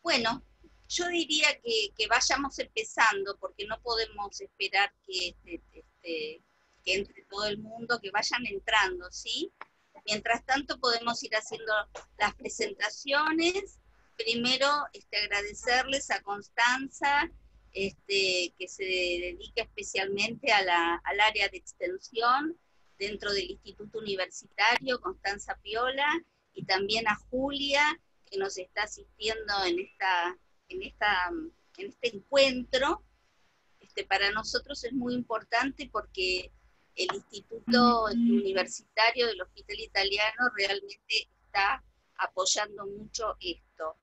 Bueno, yo diría que vayamos empezando, porque no podemos esperar que entre todo el mundo, que vayan entrando, ¿sí? Mientras tanto podemos ir haciendo las presentaciones. Primero, agradecerles a Constanza, que se dedica especialmente al área de extensión dentro del Instituto Universitario, Constanza Piola, y también a Julia, que nos está asistiendo en este encuentro. Para nosotros es muy importante porque el Instituto Universitario del Hospital Italiano realmente está apoyando mucho esto.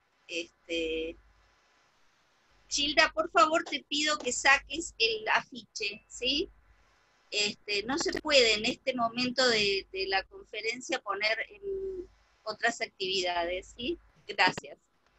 Gilda, por favor te pido que saques el afiche, ¿sí? No se puede en este momento de la conferencia poner en otras actividades, ¿sí? Gracias.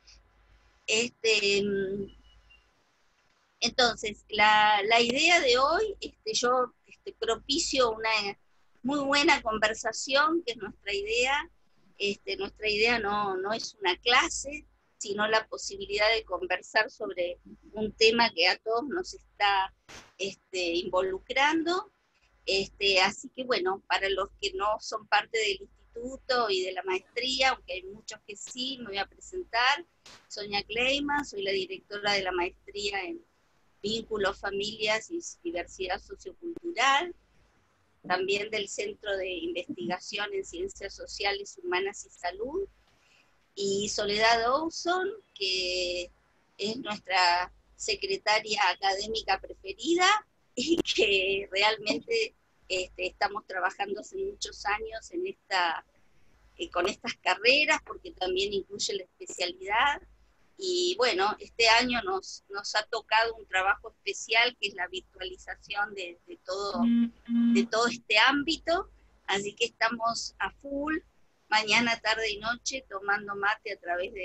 Entonces, la idea de hoy, yo propicio una muy buena conversación, que es nuestra idea. Nuestra idea no es una clase, sino la posibilidad de conversar sobre un tema que a todos nos está involucrando. Así que bueno, para los que no son parte del instituto y de la maestría, aunque hay muchos que sí, me voy a presentar. Sonia Kleiman, soy la directora de la maestría en Vínculos, Familias y Diversidad Sociocultural, también del Centro de Investigación en Ciencias Sociales, Humanas y Salud, y Soledad Dawson, que es nuestra secretaria académica preferida, y que realmente estamos trabajando hace muchos años en con estas carreras, porque también incluye la especialidad. Y bueno, este año nos ha tocado un trabajo especial, que es la virtualización de todo este ámbito, así que estamos a full, mañana, tarde y noche, tomando mate a través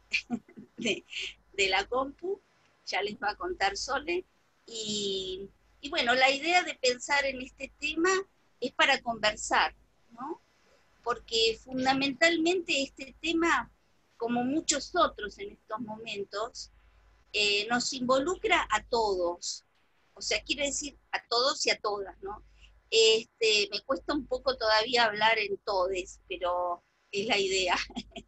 de la compu. Ya les va a contar Sole. Y bueno, la idea de pensar en este tema es para conversar, ¿no? Porque fundamentalmente este tema, como muchos otros en estos momentos, nos involucra a todos. O sea, quiere decir a todos y a todas, ¿no? Me cuesta un poco todavía hablar en todes, pero es la idea.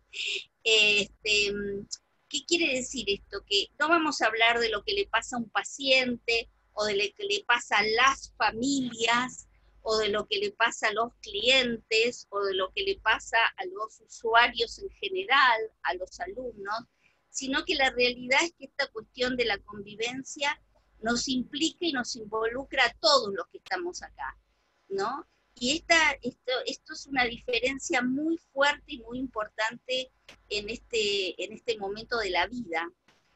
¿Qué quiere decir esto? Que no vamos a hablar de lo que le pasa a un paciente, o de lo que le pasa a las familias, o de lo que le pasa a los clientes, o de lo que le pasa a los usuarios en general, a los alumnos, sino que la realidad es que esta cuestión de la convivencia nos implica y nos involucra a todos los que estamos acá, ¿no? Y esto es una diferencia muy fuerte y muy importante en este momento de la vida,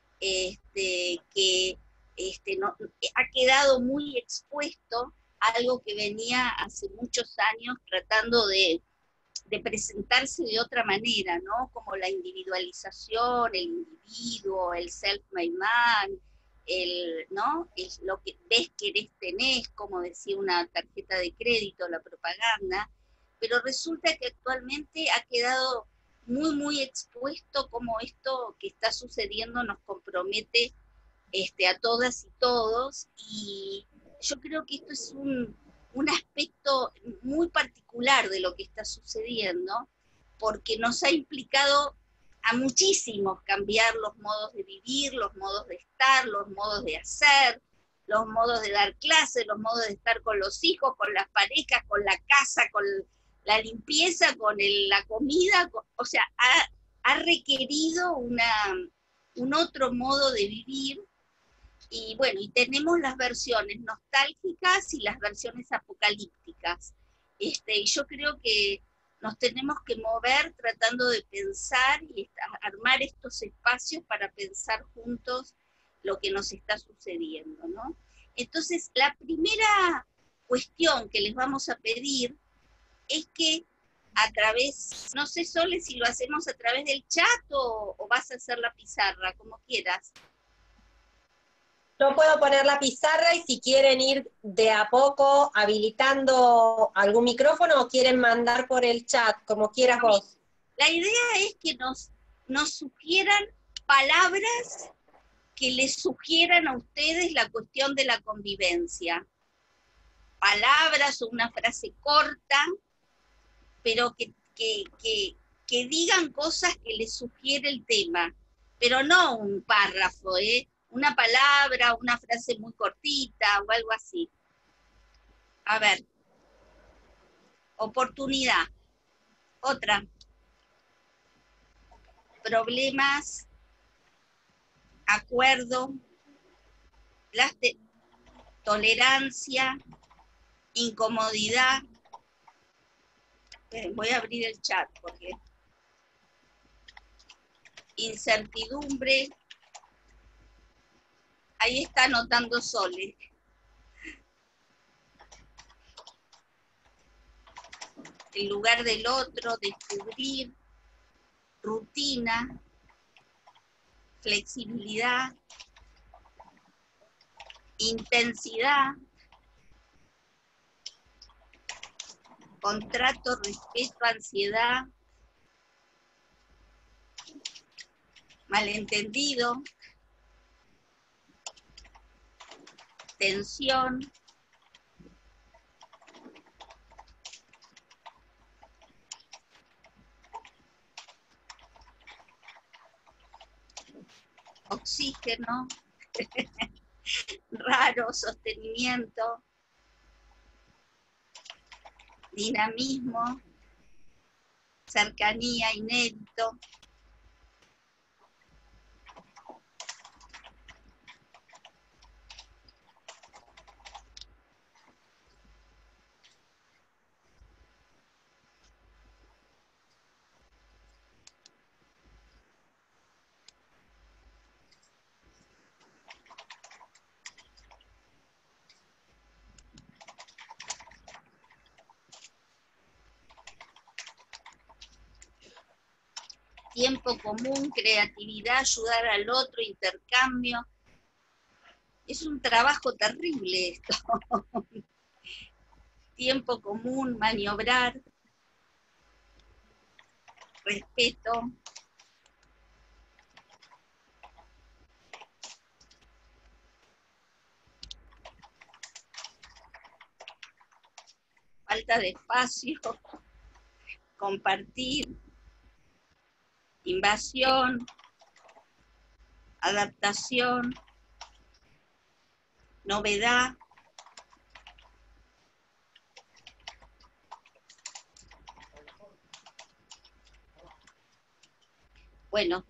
que ha quedado muy expuesto a algo que venía hace muchos años tratando de presentarse de otra manera, ¿no? Como la individualización, el individuo, el self-made man, ¿no? Es lo que ves, querés, tenés, como decía una tarjeta de crédito, la propaganda, pero resulta que actualmente ha quedado muy, muy expuesto cómo esto que está sucediendo nos compromete a todas y todos, y yo creo que esto es un aspecto muy particular de lo que está sucediendo, porque nos ha implicado a muchísimos cambiar los modos de vivir, los modos de estar, los modos de hacer, los modos de dar clases, los modos de estar con los hijos, con las parejas, con la casa, con la limpieza, con la comida, o sea, ha requerido un otro modo de vivir. Y bueno, y tenemos las versiones nostálgicas y las versiones apocalípticas. Y yo creo que nos tenemos que mover tratando de pensar y armar estos espacios para pensar juntos lo que nos está sucediendo, ¿no? Entonces, la primera cuestión que les vamos a pedir es que a través, no sé, Sole, si lo hacemos a través del chat o vas a hacer la pizarra, como quieras. Yo puedo poner la pizarra, y si quieren ir de a poco habilitando algún micrófono, o quieren mandar por el chat, como quieras vos. La idea es que nos sugieran palabras que les sugieran a ustedes la cuestión de la convivencia. Palabras o una frase corta, pero que digan cosas que les sugiere el tema, pero no un párrafo, una palabra, una frase muy cortita o algo así. A ver, oportunidad. Otra. Problemas, acuerdo, tolerancia, incomodidad. Voy a abrir el chat porque incertidumbre. Ahí está anotando Sole. El lugar del otro, descubrir, rutina, flexibilidad, intensidad, contrato, respeto, ansiedad, malentendido, tensión, oxígeno, raro, sostenimiento, dinamismo, cercanía, inédito. Tiempo común, creatividad, ayudar al otro, intercambio. Es un trabajo terrible esto. Tiempo común, maniobrar, respeto, falta de espacio, compartir, invasión, adaptación, novedad, bueno.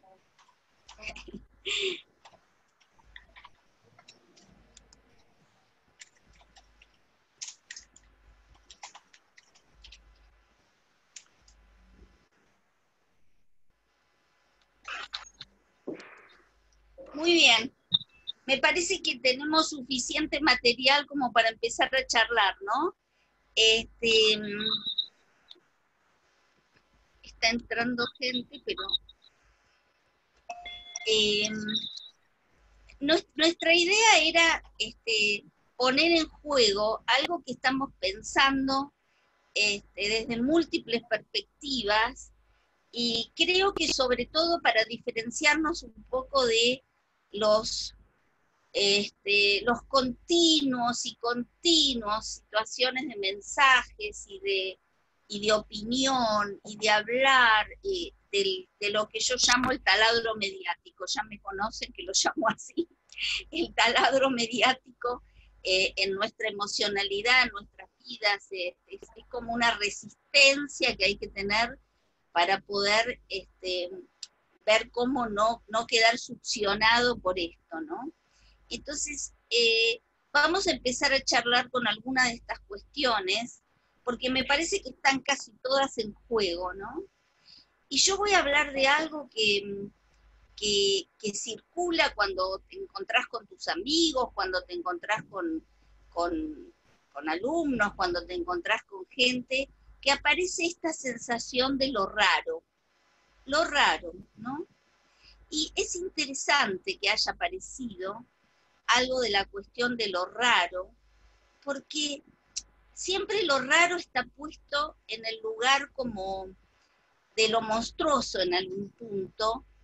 Muy bien. Me parece que tenemos suficiente material como para empezar a charlar, ¿no? Está entrando gente, pero nuestra idea era poner en juego algo que estamos pensando desde múltiples perspectivas, y creo que sobre todo para diferenciarnos un poco de los continuos y continuos situaciones de mensajes y de opinión y de hablar de lo que yo llamo el taladro mediático. Ya me conocen que lo llamo así, el taladro mediático en nuestra emocionalidad, en nuestras vidas. Es como una resistencia que hay que tener para poder ver cómo no quedar succionado por esto, ¿no? Entonces, vamos a empezar a charlar con algunas de estas cuestiones, porque me parece que están casi todas en juego, ¿no? Y yo voy a hablar de algo que circula cuando te encontrás con tus amigos, cuando te encontrás con alumnos, cuando te encontrás con gente, que aparece esta sensación de lo raro, ¿no? Y es interesante que haya aparecido algo de la cuestión de lo raro, porque siempre lo raro está puesto en el lugar como de lo monstruoso en algún punto,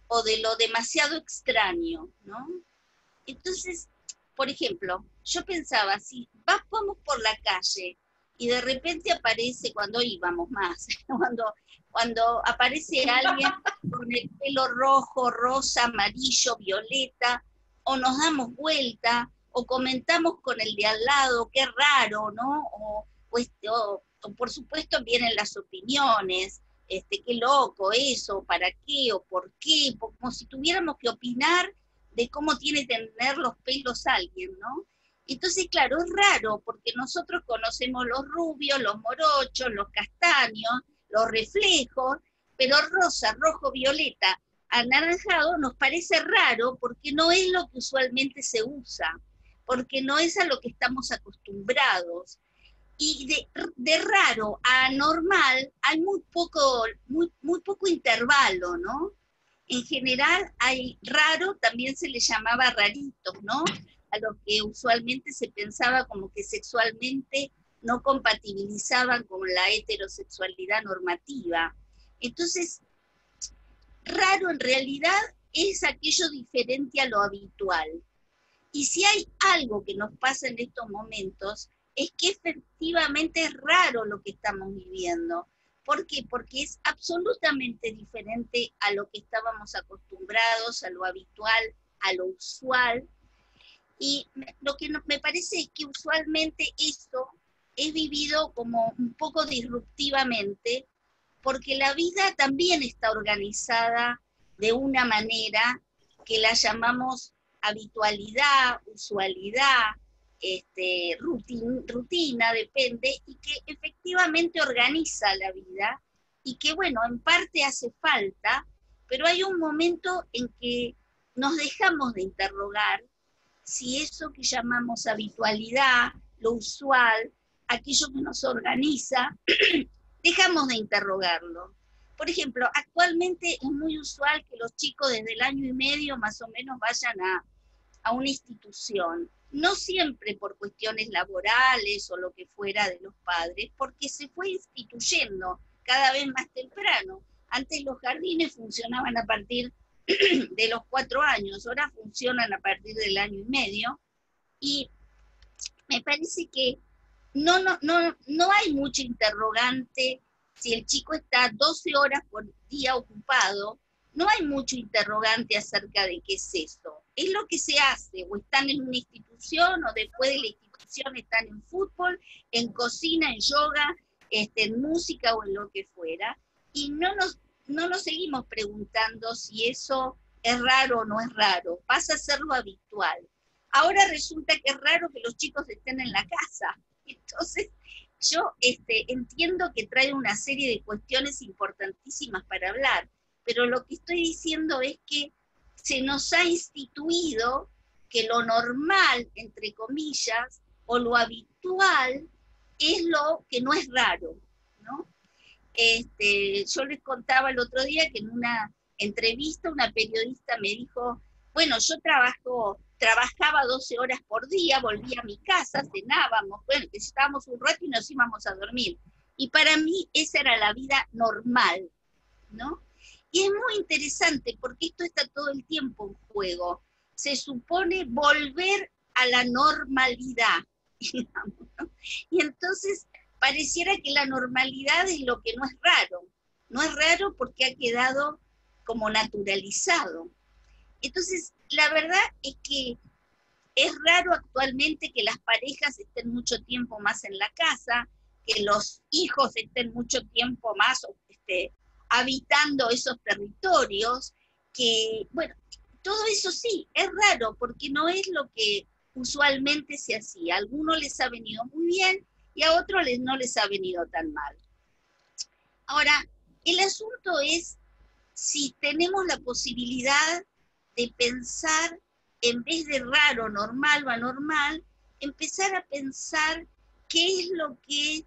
o de lo demasiado extraño, ¿no? Entonces, por ejemplo, yo pensaba, si vamos por la calle y de repente aparece, cuando íbamos más, cuando aparece alguien con el pelo rojo, rosa, amarillo, violeta, o nos damos vuelta, o comentamos con el de al lado, qué raro, ¿no? O por supuesto vienen las opiniones, qué loco eso, para qué o por qué, como si tuviéramos que opinar de cómo tiene que tener los pelos alguien, ¿no? Entonces, claro, es raro, porque nosotros conocemos los rubios, los morochos, los castaños, los reflejos, pero rosa, rojo, violeta, anaranjado nos parece raro porque no es lo que usualmente se usa, porque no es a lo que estamos acostumbrados. Y de raro a normal hay muy poco intervalo, ¿no? En general hay raro, también se le llamaba raritos, ¿no? A lo que usualmente se pensaba como que sexualmente no compatibilizaban con la heterosexualidad normativa. Entonces, raro en realidad es aquello diferente a lo habitual. Y si hay algo que nos pasa en estos momentos, es que efectivamente es raro lo que estamos viviendo. ¿Por qué? Porque es absolutamente diferente a lo que estábamos acostumbrados, a lo habitual, a lo usual. Y lo que me parece es que usualmente esto es vivido como un poco disruptivamente, porque la vida también está organizada de una manera que la llamamos habitualidad, usualidad, rutina, depende, y que efectivamente organiza la vida, y que bueno, en parte hace falta, pero hay un momento en que nos dejamos de interrogar si eso que llamamos habitualidad, lo usual, aquello que nos organiza, dejamos de interrogarlo. Por ejemplo, actualmente es muy usual que los chicos desde el año y medio más o menos vayan a una institución, no siempre por cuestiones laborales o lo que fuera de los padres, porque se fue instituyendo cada vez más temprano. Antes los jardines funcionaban a partir de los 4 años, ahora funcionan a partir del año y medio, y me parece que no hay mucho interrogante si el chico está 12 horas por día ocupado, no hay mucho interrogante acerca de qué es eso. Es lo que se hace, o están en una institución, o después de la institución están en fútbol, en cocina, en yoga, en música o en lo que fuera, y no nos seguimos preguntando si eso es raro o no es raro, pasa a ser lo habitual. Ahora resulta que es raro que los chicos estén en la casa. Entonces, yo entiendo que trae una serie de cuestiones importantísimas para hablar, pero lo que estoy diciendo es que se nos ha instituido que lo normal, entre comillas, o lo habitual, es lo que no es raro, ¿no? Yo les contaba el otro día que en una entrevista una periodista me dijo, bueno, yo trabajaba 12 horas por día, volvía a mi casa, cenábamos, bueno, estábamos un rato y nos íbamos a dormir. Y para mí esa era la vida normal, ¿no? Y es muy interesante porque esto está todo el tiempo en juego. Se supone volver a la normalidad, digamos, ¿no? Y entonces pareciera que la normalidad es lo que no es raro. No es raro porque ha quedado como naturalizado. Entonces, la verdad es que es raro actualmente que las parejas estén mucho tiempo más en la casa, que los hijos estén mucho tiempo más habitando esos territorios, que, bueno, todo eso sí, es raro porque no es lo que usualmente se hacía. A algunos les ha venido muy bien y a otros no les ha venido tan mal. Ahora, el asunto es si tenemos la posibilidad de pensar, en vez de raro, normal o anormal, empezar a pensar qué es lo que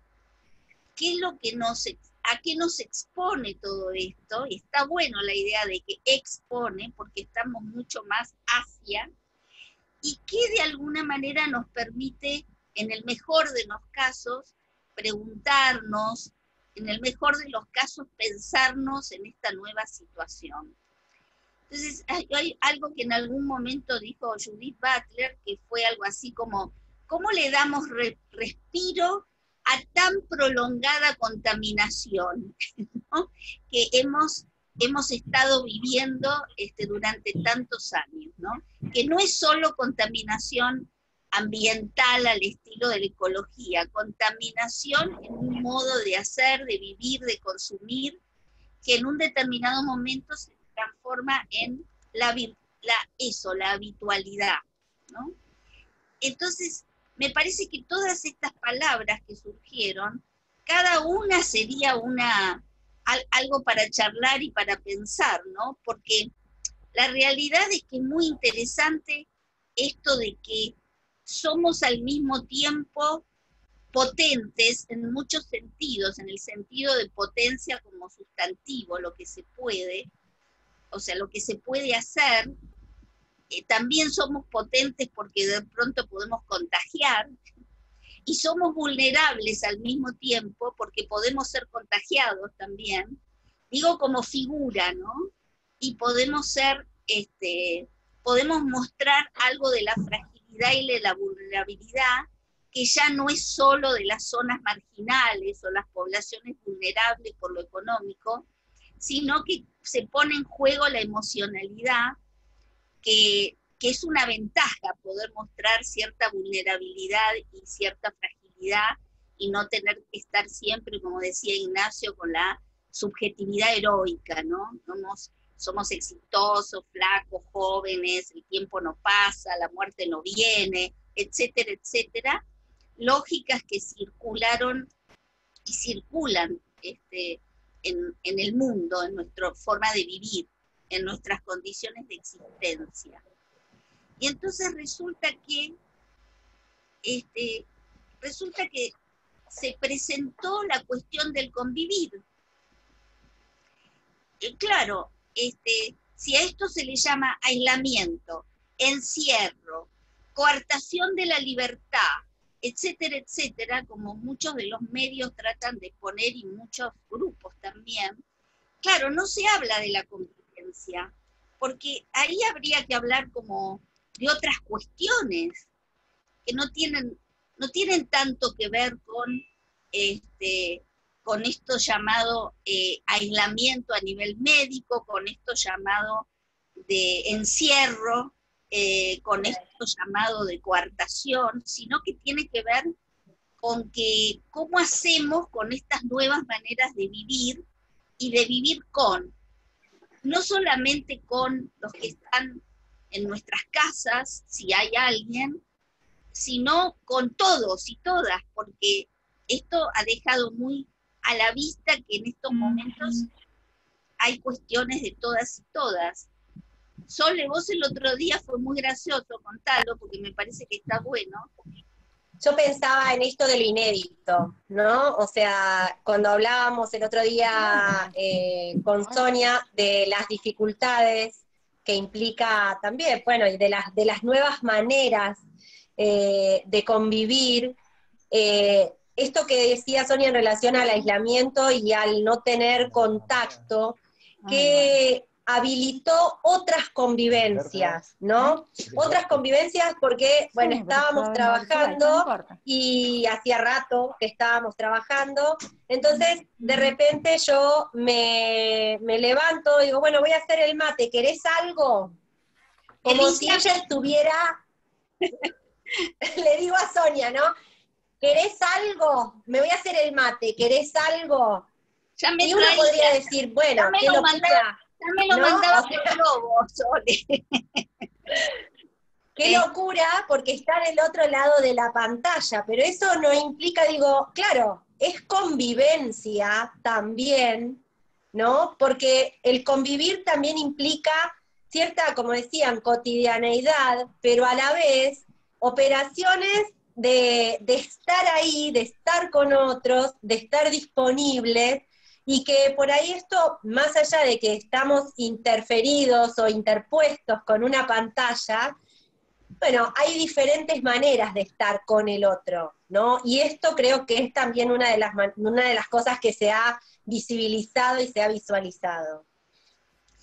a qué nos expone todo esto. Y está bueno la idea de que expone, porque estamos mucho más hacia, y que de alguna manera nos permite, en el mejor de los casos, preguntarnos, en el mejor de los casos, pensarnos en esta nueva situación. Entonces, hay algo que en algún momento dijo Judith Butler, que fue algo así como, ¿cómo le damos respiro a tan prolongada contaminación, ¿no? Que hemos estado viviendo durante tantos años, ¿no? Que no es solo contaminación ambiental al estilo de la ecología, contaminación en un modo de hacer, de vivir, de consumir, que en un determinado momento se transforma en la habitualidad, ¿no? Entonces, me parece que todas estas palabras que surgieron, cada una sería algo para charlar y para pensar, ¿no? Porque la realidad es que es muy interesante esto de que somos al mismo tiempo potentes en muchos sentidos, en el sentido de potencia como sustantivo, lo que se puede, o sea, lo que se puede hacer. También somos potentes porque de pronto podemos contagiar, y somos vulnerables al mismo tiempo porque podemos ser contagiados también, digo como figura, ¿no? Y podemos podemos mostrar algo de la fragilidad y de la vulnerabilidad, que ya no es solo de las zonas marginales o las poblaciones vulnerables por lo económico, sino que se pone en juego la emocionalidad, que es una ventaja poder mostrar cierta vulnerabilidad y cierta fragilidad y no tener que estar siempre, como decía Ignacio, con la subjetividad heroica, ¿no? Somos exitosos, flacos, jóvenes, el tiempo no pasa, la muerte no viene, etcétera, etcétera. Lógicas que circularon y circulan en el mundo, en nuestra forma de vivir, en nuestras condiciones de existencia. Y entonces resulta que se presentó la cuestión del convivir. Y claro, si a esto se le llama aislamiento, encierro, coartación de la libertad, etcétera, etcétera, como muchos de los medios tratan de poner y muchos grupos también, claro, no se habla de la convivencia, porque ahí habría que hablar como de otras cuestiones que no tienen tanto que ver con esto llamado aislamiento a nivel médico, con esto llamado de encierro, con esto llamado de coartación, sino que tiene que ver con que cómo hacemos con estas nuevas maneras de vivir y de vivir no solamente con los que están en nuestras casas, si hay alguien, sino con todos y todas, porque esto ha dejado muy a la vista que en estos momentos hay cuestiones de todas y todas. Sole, vos el otro día fue muy gracioso contarlo, porque me parece que está bueno. Yo pensaba en esto de lo inédito, ¿no? O sea, cuando hablábamos el otro día con Sonia de las dificultades que implica también, bueno, y de las nuevas maneras de convivir, esto que decía Sonia en relación al aislamiento y al no tener contacto, que habilitó otras convivencias, ¿no? Otras convivencias porque, bueno, estábamos trabajando y hacía rato que estábamos trabajando, entonces de repente yo me levanto y digo, bueno, voy a hacer el mate, ¿querés algo? Como si ella estuviera, le digo a Sonia, ¿no? ¿Querés algo? Me voy a hacer el mate, ¿querés algo? Y uno podría decir, bueno, qué locura. Ya me lo mandaba por globo, Sole. Qué locura, porque está en el otro lado de la pantalla, pero eso no implica, digo, claro, es convivencia también, ¿no? Porque el convivir también implica cierta, como decían, cotidianeidad, pero a la vez operaciones de estar ahí, de estar con otros, de estar disponibles, y que por ahí esto, más allá de que estamos interferidos o interpuestos con una pantalla, bueno, hay diferentes maneras de estar con el otro, ¿no? Y esto creo que es también una de las cosas que se ha visibilizado y se ha visualizado.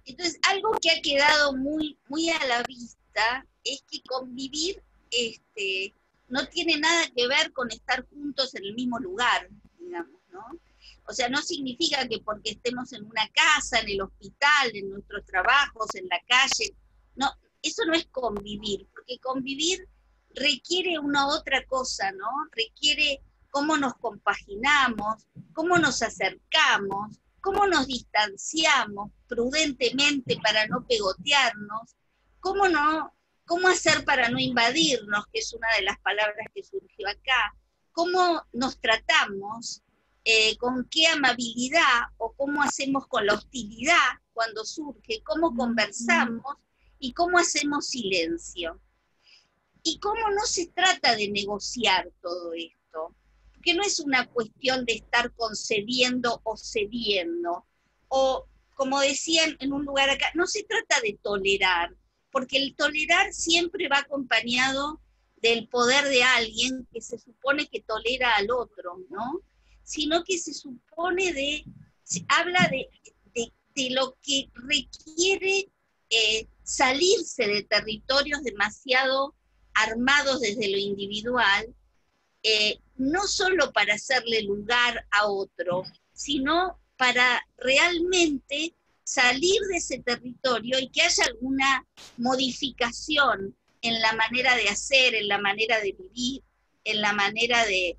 Entonces, algo que ha quedado muy, muy a la vista es que convivir no tiene nada que ver con estar juntos en el mismo lugar, digamos, ¿no? O sea, no significa que porque estemos en una casa, en el hospital, en nuestros trabajos, en la calle, no, eso no es convivir, porque convivir requiere una otra cosa, ¿no? Requiere cómo nos compaginamos, cómo nos acercamos, cómo nos distanciamos prudentemente para no pegotearnos, cómo hacer para no invadirnos, que es una de las palabras que surgió acá, cómo nos tratamos, con qué amabilidad o cómo hacemos con la hostilidad cuando surge, cómo conversamos y cómo hacemos silencio. Y cómo no se trata de negociar todo esto, porque no es una cuestión de estar concediendo o cediendo, o como decían en un lugar acá, no se trata de tolerar, porque el tolerar siempre va acompañado del poder de alguien que se supone que tolera al otro, ¿no? Sino que se supone se habla de lo que requiere salirse de territorios demasiado armados desde lo individual, no solo para hacerle lugar a otro, sino para realmente salir de ese territorio y que haya alguna modificación en la manera de hacer, en la manera de vivir, en la manera de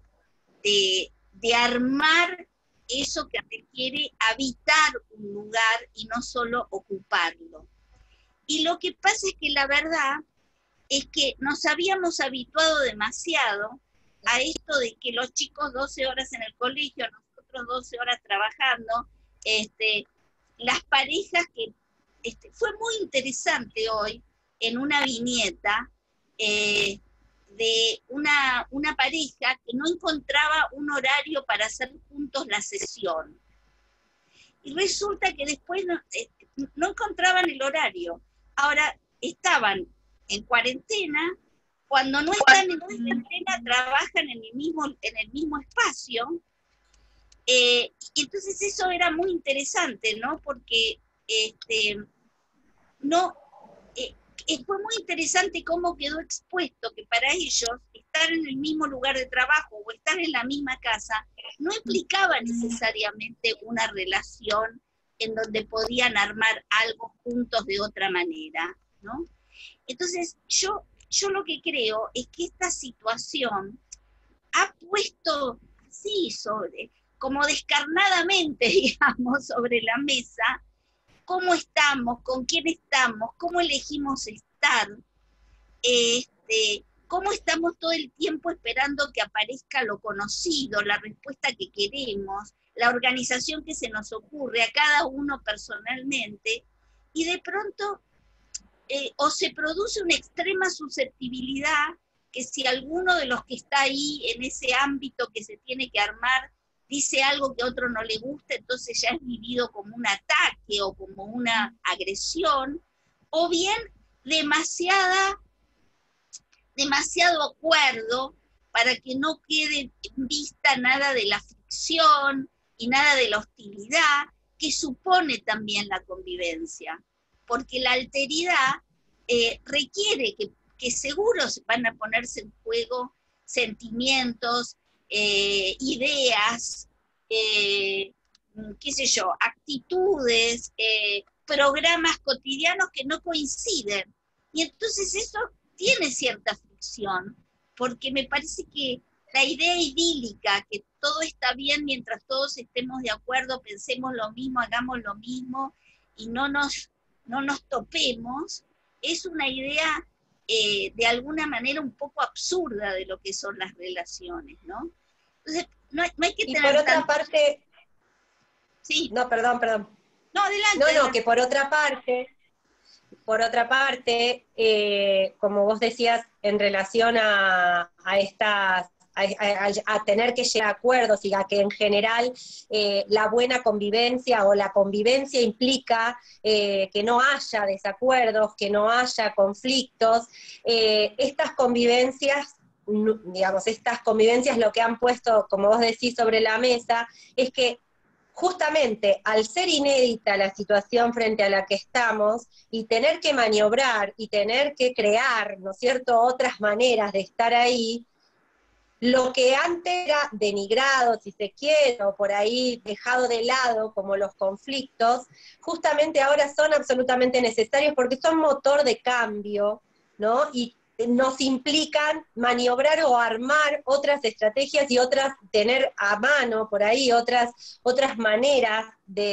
armar eso que requiere habitar un lugar y no solo ocuparlo. Y lo que pasa es que la verdad es que nos habíamos habituado demasiado a esto de que los chicos 12 horas en el colegio, nosotros 12 horas trabajando, las parejas que, fue muy interesante hoy en una viñeta de una pareja que no encontraba un horario para hacer juntos la sesión. Y resulta que después no encontraban el horario. Ahora estaban en cuarentena, cuando no están en cuarentena trabajan en el mismo espacio, y entonces eso era muy interesante, ¿no? Porque fue muy interesante cómo quedó expuesto que para ellos estar en el mismo lugar de trabajo o estar en la misma casa no implicaba necesariamente una relación en donde podían armar algo juntos de otra manera, ¿no? Entonces, yo lo que creo es que esta situación ha puesto así como descarnadamente, digamos, sobre la mesa, cómo estamos, con quién estamos, cómo elegimos estar, cómo estamos todo el tiempo esperando que aparezca lo conocido, la respuesta que queremos, la organización que se nos ocurre a cada uno personalmente, y de pronto o se produce una extrema susceptibilidad que si alguno de los que está ahí en ese ámbito que se tiene que armar dice algo que a otro no le gusta, entonces ya es vivido como un ataque o como una agresión, o bien demasiado acuerdo para que no quede en vista nada de la fricción y nada de la hostilidad que supone también la convivencia. Porque la alteridad requiere que seguro van a ponerse en juego sentimientos, ideas, qué sé yo, actitudes, programas cotidianos que no coinciden. Y entonces eso tiene cierta fricción, porque me parece que la idea idílica, que todo está bien mientras todos estemos de acuerdo, pensemos lo mismo, hagamos lo mismo, y no nos topemos, es una idea de alguna manera un poco absurda de lo que son las relaciones, ¿no? Entonces, no hay que tener... Y por otra parte... Sí. No, perdón. No, adelante. No, adelante. Que por otra parte, como vos decías, en relación a tener que llegar a acuerdos y a que en general la buena convivencia o la convivencia implica que no haya desacuerdos, que no haya conflictos, estas convivencias lo que han puesto, como vos decís, sobre la mesa, es que justamente al ser inédita la situación frente a la que estamos y tener que maniobrar y tener que crear, ¿no es cierto?, otras maneras de estar ahí, lo que antes era denigrado, si se quiere, o por ahí dejado de lado, como los conflictos, justamente ahora son absolutamente necesarios porque son motor de cambio, ¿no? Y nos implican maniobrar o armar otras estrategias y tener a mano por ahí otras maneras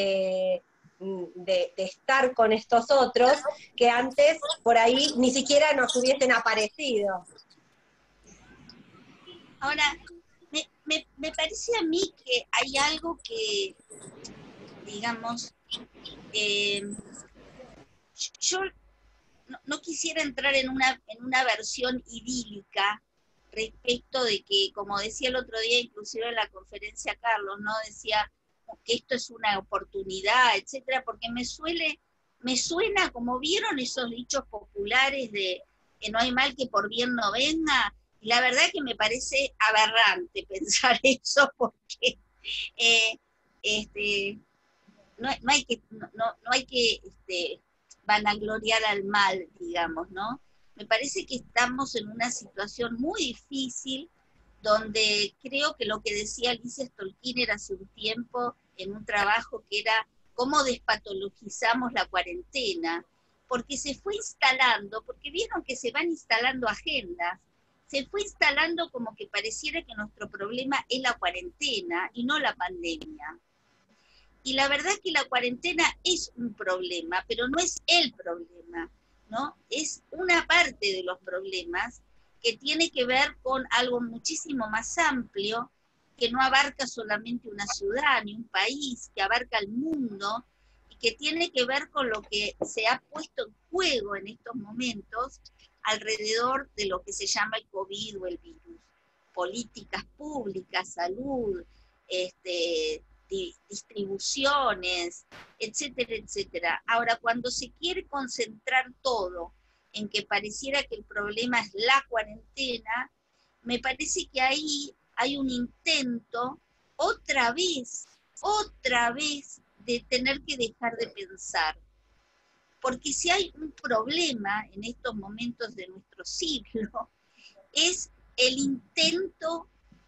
de estar con estos otros que antes por ahí ni siquiera nos hubiesen aparecido. Ahora, me parece a mí que hay algo que, digamos, yo no quisiera entrar en una versión idílica respecto de que, como decía el otro día, inclusive en la conferencia Carlos, ¿no? Decía que esto es una oportunidad, etcétera, porque me suena, como vieron esos dichos populares de que no hay mal que por bien no venga, y la verdad que me parece aberrante pensar eso, porque no hay que vanagloriar al mal, digamos, ¿no? Me parece que estamos en una situación muy difícil donde creo que lo que decía Alicia Stolkiner hace un tiempo en un trabajo que era cómo despatologizamos la cuarentena, porque se fue instalando, porque vieron que se van instalando agendas, se fue instalando como que pareciera que nuestro problema es la cuarentena y no la pandemia. Y la verdad es que la cuarentena es un problema, pero no es el problema, ¿no? Es una parte de los problemas que tiene que ver con algo muchísimo más amplio, que no abarca solamente una ciudad ni un país, que abarca el mundo y que tiene que ver con lo que se ha puesto en juego en estos momentos alrededor de lo que se llama el COVID o el virus. Políticas públicas, salud, distribuciones, etcétera, etcétera. Ahora, cuando se quiere concentrar todo en que pareciera que el problema es la cuarentena, me parece que ahí hay un intento otra vez, de tener que dejar de pensar. Porque si hay un problema en estos momentos de nuestro siglo, es el intento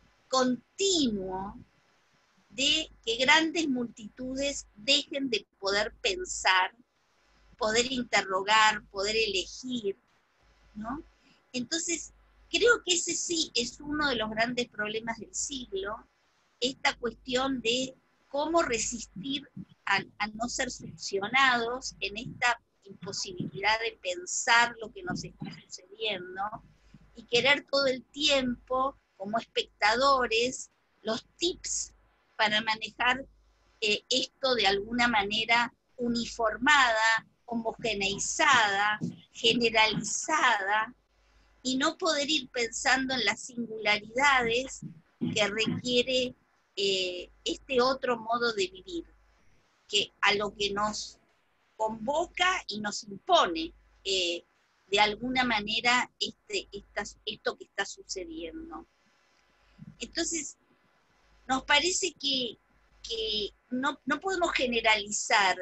continuo de que grandes multitudes dejen de poder pensar, poder interrogar, poder elegir, ¿no? Entonces, creo que ese sí es uno de los grandes problemas del siglo, esta cuestión de cómo resistir a no ser succionados en esta imposibilidad de pensar lo que nos está sucediendo y querer todo el tiempo, como espectadores, los tips para manejar esto de alguna manera uniformada, homogeneizada, generalizada, y no poder ir pensando en las singularidades que requiere este otro modo de vivir, que a lo que nos convoca y nos impone de alguna manera esto que está sucediendo. Entonces, nos parece que no podemos generalizar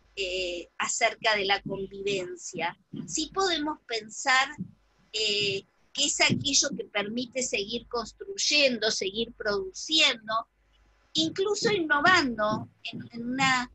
acerca de la convivencia. Sí podemos pensar que es aquello que permite seguir construyendo, seguir produciendo, incluso innovando en una,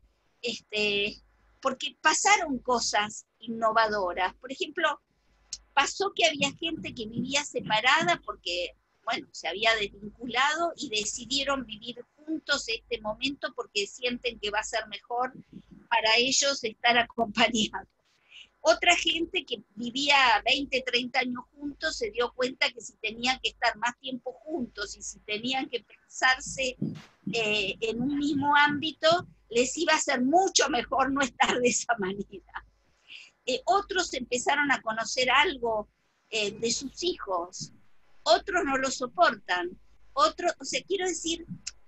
porque pasaron cosas innovadoras. Por ejemplo, pasó que había gente que vivía separada porque, bueno, se había desvinculado y decidieron vivir juntos este momento porque sienten que va a ser mejor para ellos estar acompañados. Otra gente que vivía 20, 30 años juntos se dio cuenta que si tenían que estar más tiempo juntos y si tenían que pensarse en un mismo ámbito, les iba a ser mucho mejor no estar de esa manera. Otros empezaron a conocer algo de sus hijos, otros no lo soportan, otros, o sea, quiero decir,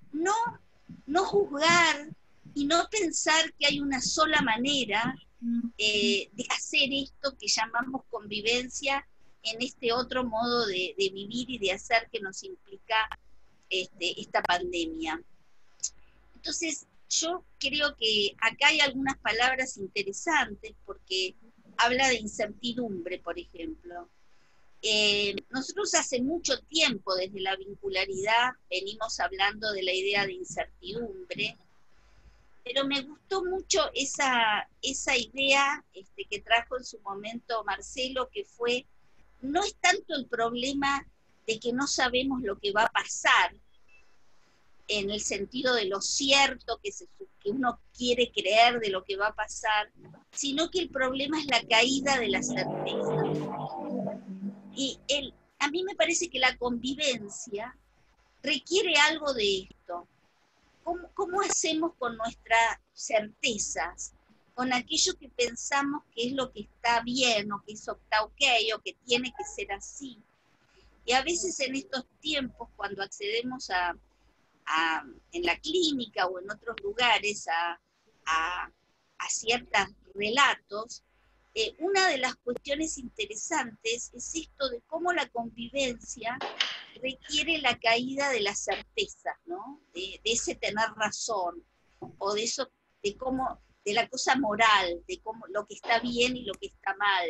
no juzgar y no pensar que hay una sola manera de hacer esto que llamamos convivencia en este otro modo de vivir y de hacer que nos implica esta pandemia. Entonces, yo creo que acá hay algunas palabras interesantes porque habla de incertidumbre, por ejemplo. Nosotros hace mucho tiempo, desde la vincularidad, venimos hablando de la idea de incertidumbre, pero me gustó mucho esa idea que trajo en su momento Marcelo, que fue, no es tanto el problema de que no sabemos lo que va a pasar, en el sentido de lo cierto que uno quiere creer de lo que va a pasar, sino que el problema es la caída de la certeza. Y a mí me parece que la convivencia requiere algo de esto. ¿Cómo hacemos con nuestras certezas? Con aquello que pensamos que es lo que está bien, o que eso está ok, o que tiene que ser así. Y a veces en estos tiempos, cuando accedemos en la clínica o en otros lugares a ciertos relatos, una de las cuestiones interesantes es esto de cómo la convivencia requiere la caída de las certezas, ¿no? De ese tener razón, o de eso, de la cosa moral, de cómo lo que está bien y lo que está mal.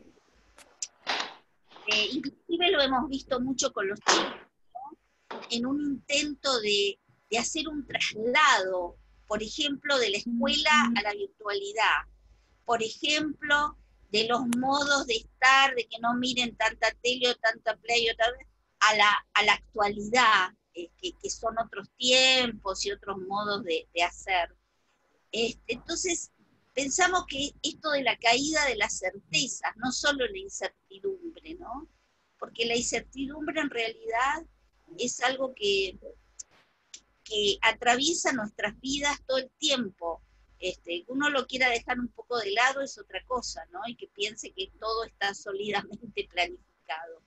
Inclusive lo hemos visto mucho con los chicos, ¿no? En un intento de hacer un traslado, por ejemplo, de la escuela a la virtualidad, por ejemplo, de los modos de estar, de que no miren tanta tele o tanta play, a la actualidad, que son otros tiempos y otros modos de hacer. Entonces, pensamos que esto de la caída de las certezas, no solo la incertidumbre, ¿no? Porque la incertidumbre en realidad es algo que atraviesa nuestras vidas todo el tiempo. Uno lo quiera dejar un poco de lado es otra cosa, ¿no? Y que piense que todo está sólidamente planificado.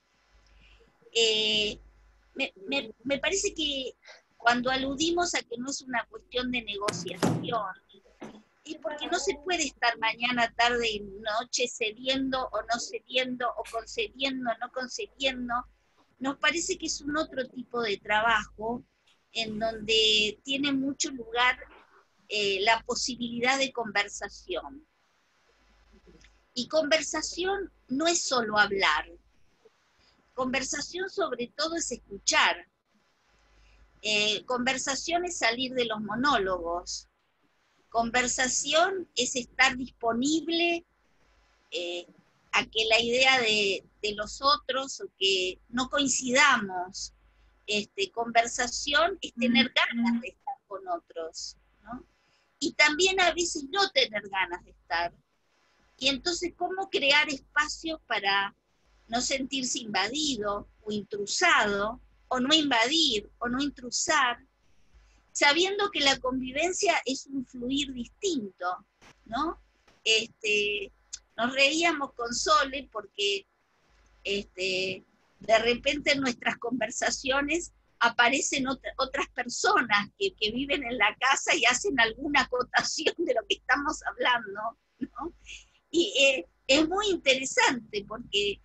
Me parece que cuando aludimos a que no es una cuestión de negociación, es porque no se puede estar mañana, tarde y noche cediendo o no cediendo, o concediendo o no concediendo. Nos parece que es un otro tipo de trabajo en donde tiene mucho lugar la posibilidad de conversación. Y conversación no es solo hablar. Conversación sobre todo es escuchar. Conversación es salir de los monólogos. Conversación es estar disponible a que la idea de los otros, o que no coincidamos. Conversación es tener ganas de estar con otros, ¿no? Y también a veces no tener ganas de estar. Y entonces, ¿cómo crear espacios para no sentirse invadido o intrusado, o no invadir, o no intrusar, sabiendo que la convivencia es un fluir distinto, ¿no? Nos reíamos con Sole porque de repente en nuestras conversaciones aparecen otras personas que viven en la casa y hacen alguna acotación de lo que estamos hablando, ¿no? Y es muy interesante porque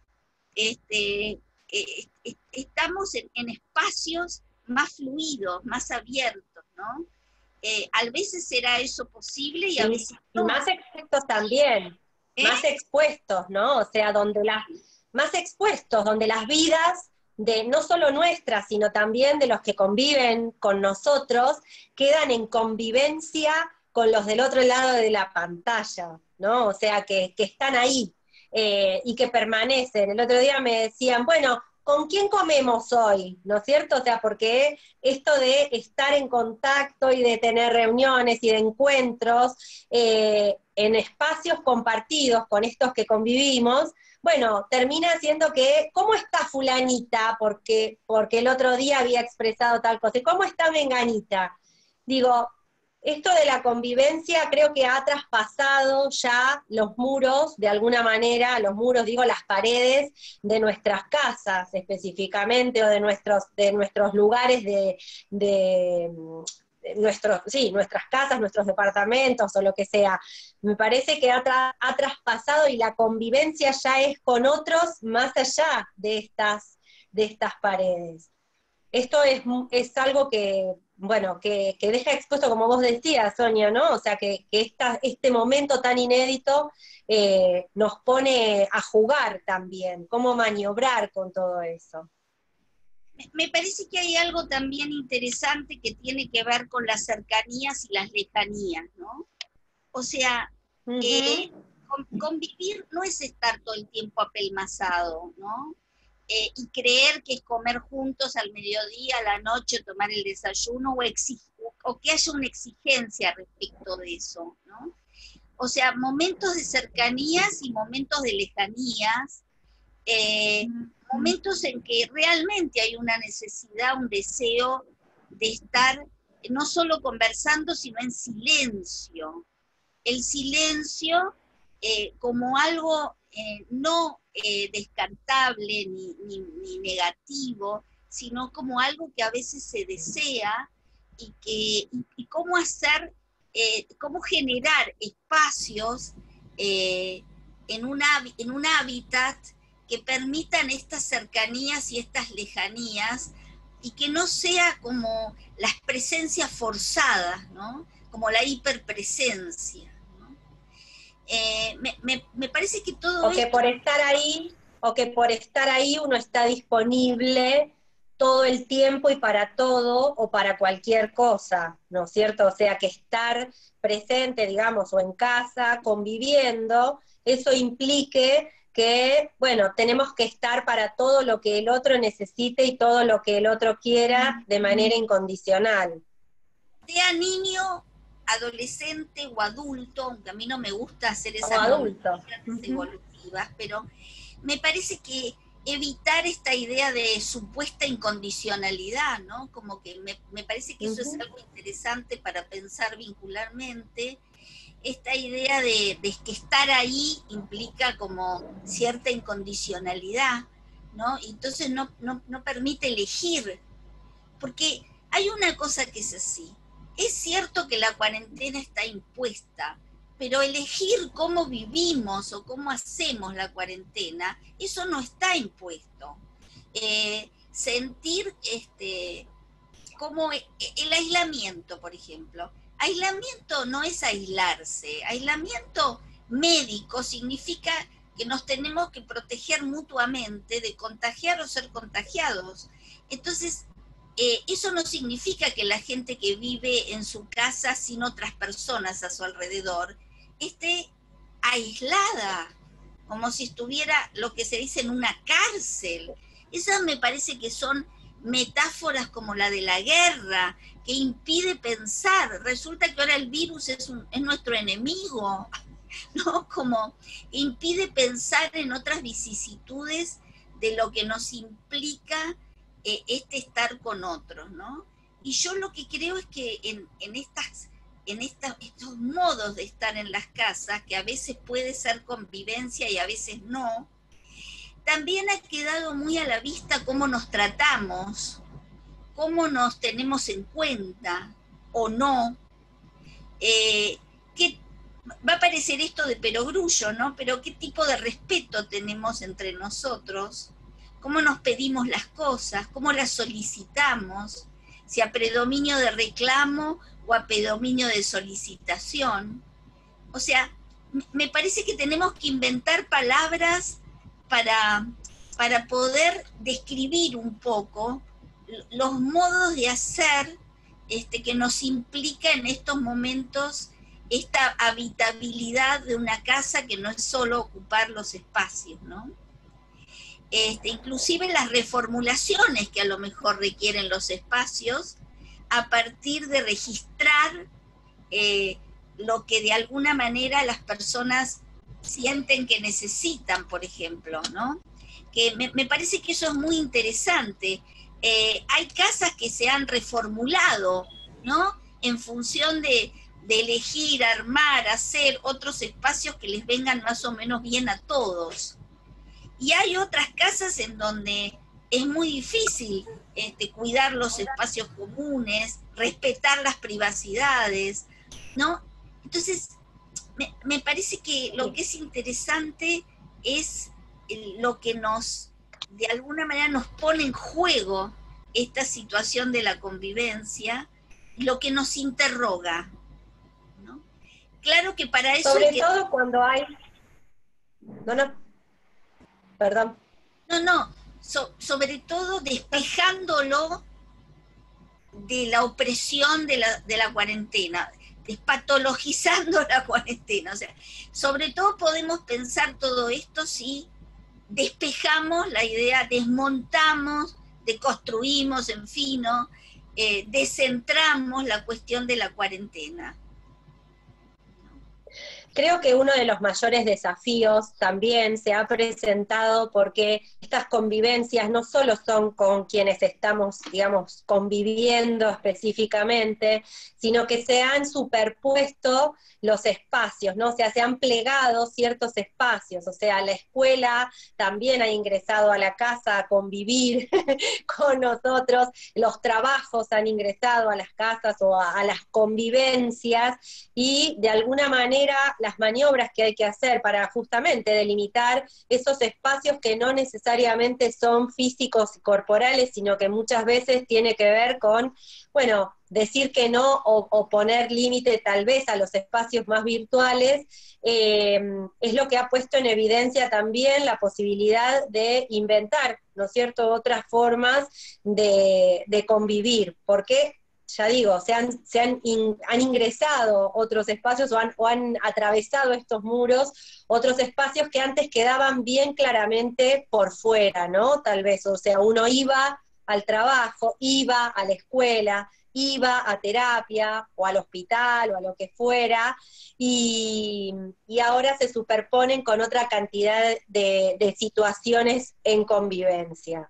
estamos en espacios más fluidos, más abiertos, ¿no? A veces será eso posible y a veces no. Y más expuestos también, más expuestos, ¿no? O sea, más expuestos, donde las vidas de no solo nuestras, sino también de los que conviven con nosotros, quedan en convivencia con los del otro lado de la pantalla, ¿no? O sea, que están ahí y que permanecen. El otro día me decían, bueno, ¿con quién comemos hoy? ¿No es cierto? O sea, porque esto de estar en contacto y de tener reuniones y de encuentros en espacios compartidos con estos que convivimos, bueno, termina siendo que, ¿cómo está fulanita? Porque el otro día había expresado tal cosa. ¿Y cómo está menganita? Digo, esto de la convivencia creo que ha traspasado ya los muros, de alguna manera, los muros, digo, las paredes de nuestras casas específicamente, o de nuestros lugares nuestras casas, nuestros departamentos o lo que sea. Me parece que ha traspasado, y la convivencia ya es con otros más allá de estas paredes. esto es algo que, bueno, que deja expuesto, como vos decías, Sonia, ¿no? O sea, que este momento tan inédito nos pone a jugar también, cómo maniobrar con todo eso. Me parece que hay algo también interesante que tiene que ver con las cercanías y las lejanías, ¿no? O sea, Ujú. convivir no es estar todo el tiempo apelmazado, ¿no? Y creer que es comer juntos al mediodía, a la noche, tomar el desayuno, o que haya una exigencia respecto de eso, ¿no? O sea, momentos de cercanías y momentos de lejanías, eh, momentos en que realmente hay una necesidad, un deseo de estar no solo conversando, sino en silencio. El silencio como algo no descartable ni negativo, sino como algo que a veces se desea y cómo hacer, cómo generar espacios eh, en un hábitat que permitan estas cercanías y estas lejanías y que no sea como las presencias forzadas, ¿no? Como la hiperpresencia. ¿No? Me parece que todo O que esto... por estar ahí, o que por estar ahí uno está disponible todo el tiempo y para todo o para cualquier cosa, ¿no es cierto? O sea, que estar presente, digamos, o en casa, conviviendo, eso implique que, bueno, tenemos que estar para todo lo que el otro necesite y todo lo que el otro quiera de manera incondicional. Sea niño, adolescente o adulto, aunque a mí no me gusta hacer O esas adulto. nomenclaturas evolutivas, pero me parece que evitar esta idea de supuesta incondicionalidad, ¿no? Como que me parece que eso es algo interesante para pensar vincularmente, esta idea de que estar ahí implica como cierta incondicionalidad, ¿no? Y entonces no permite elegir, porque hay una cosa que es así. Es cierto que la cuarentena está impuesta, pero elegir cómo vivimos o cómo hacemos la cuarentena, eso no está impuesto. Sentir como el aislamiento, por ejemplo. Aislamiento no es aislarse. Aislamiento médico significa que nos tenemos que proteger mutuamente de contagiar o ser contagiados. Entonces, eso no significa que la gente que vive en su casa sin otras personas a su alrededor esté aislada, como si estuviera lo que se dice en una cárcel. Esas me parece que son metáforas como la de la guerra, que impide pensar. Resulta que ahora el virus es nuestro enemigo, ¿no? Como impide pensar en otras vicisitudes de lo que nos implica estar con otros, ¿no? Y yo lo que creo es que estos modos de estar en las casas, que a veces puede ser convivencia y a veces no, también ha quedado muy a la vista cómo nos tratamos, cómo nos tenemos en cuenta o no. ¿Qué, va a parecer esto de perogrullo, ¿no? Pero qué tipo de respeto tenemos entre nosotros, cómo nos pedimos las cosas, cómo las solicitamos, si a predominio de reclamo o a predominio de solicitación. O sea, me parece que tenemos que inventar palabras para, para poder describir un poco los modos de hacer que nos implica en estos momentos esta habitabilidad de una casa que no es solo ocupar los espacios, ¿no? Inclusive las reformulaciones que a lo mejor requieren los espacios a partir de registrar lo que de alguna manera las personas sienten que necesitan, por ejemplo, ¿no? Que me parece que eso es muy interesante. Hay casas que se han reformulado, ¿no? En función de elegir, armar, hacer otros espacios que les vengan más o menos bien a todos. Y hay otras casas en donde es muy difícil cuidar los espacios comunes, respetar las privacidades, ¿no? Entonces, me parece que lo que es interesante es lo que de alguna manera nos pone en juego esta situación de la convivencia, lo que nos interroga, ¿no? Claro que para eso Sobre todo cuando hay... No, perdón. No, sobre todo despejándolo de la opresión de la cuarentena, despatologizando la cuarentena. O sea, sobre todo podemos pensar todo esto si despejamos la idea, desmontamos, deconstruimos, en fin, ¿no? Descentramos la cuestión de la cuarentena. Creo que uno de los mayores desafíos también se ha presentado porque estas convivencias no solo son con quienes estamos, digamos, conviviendo específicamente, sino que se han superpuesto los espacios, ¿no? O sea, se han plegado ciertos espacios, o sea, la escuela también ha ingresado a la casa a convivir con nosotros, los trabajos han ingresado a las casas o a las convivencias, y de alguna manera las maniobras que hay que hacer para justamente delimitar esos espacios que no necesariamente son físicos y corporales, sino que muchas veces tiene que ver con, bueno, decir que no o poner límite tal vez a los espacios más virtuales, es lo que ha puesto en evidencia también la posibilidad de inventar, ¿no es cierto?, otras formas de convivir, porque ya digo, han ingresado otros espacios o han atravesado estos muros, otros espacios que antes quedaban bien claramente por fuera, ¿no? Tal vez, o sea, uno iba al trabajo, iba a la escuela, iba a terapia o al hospital o a lo que fuera, y ahora se superponen con otra cantidad de situaciones en convivencia.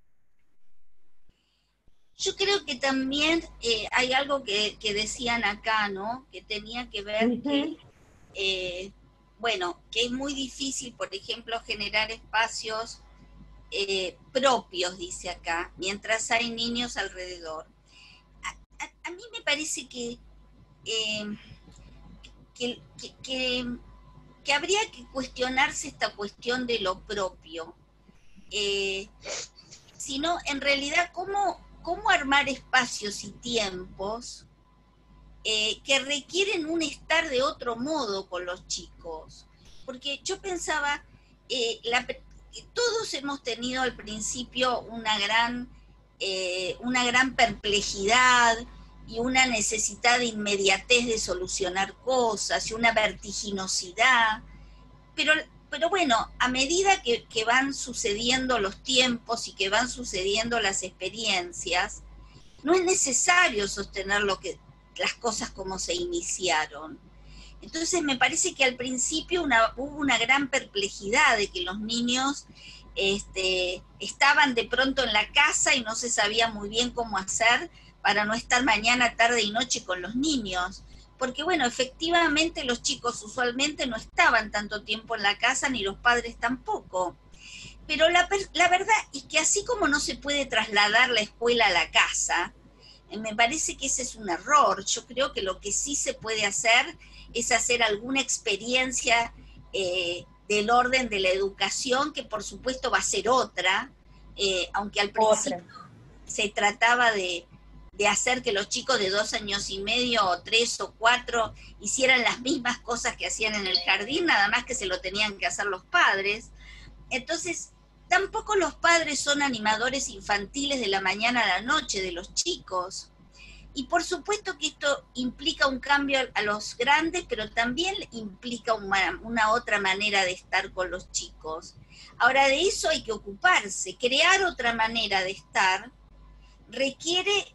Yo creo que también hay algo que decían acá, ¿no? Que tenía que ver que, bueno, que es muy difícil, por ejemplo, generar espacios propios, dice acá, mientras hay niños alrededor. A mí me parece eh, que, que, que, que habría que cuestionarse esta cuestión de lo propio. Sino, en realidad, cómo armar espacios y tiempos que requieren un estar de otro modo con los chicos. Porque yo pensaba, todos hemos tenido al principio una gran perplejidad y una necesidad de inmediatez de solucionar cosas y una vertiginosidad, pero bueno, a medida que van sucediendo los tiempos y que van sucediendo las experiencias, no es necesario sostener las cosas como se iniciaron. Entonces me parece que al principio hubo una gran perplejidad de que los niños estaban de pronto en la casa y no se sabía muy bien cómo hacer para no estar mañana, tarde y noche con los niños. Porque bueno, efectivamente los chicos usualmente no estaban tanto tiempo en la casa, ni los padres tampoco. Pero la verdad es que así como no se puede trasladar la escuela a la casa, me parece que ese es un error. Yo creo que lo que sí se puede hacer es hacer alguna experiencia del orden de la educación, que por supuesto va a ser otra, aunque al principio se trataba de hacer que los chicos de 2 años y medio, o 3 o 4, hicieran las mismas cosas que hacían en el jardín, nada más que se lo tenían que hacer los padres. Entonces, tampoco los padres son animadores infantiles de la mañana a la noche de los chicos. Y por supuesto que esto implica un cambio a los grandes, pero también implica una otra manera de estar con los chicos. Ahora, de eso hay que ocuparse. Crear otra manera de estar requiere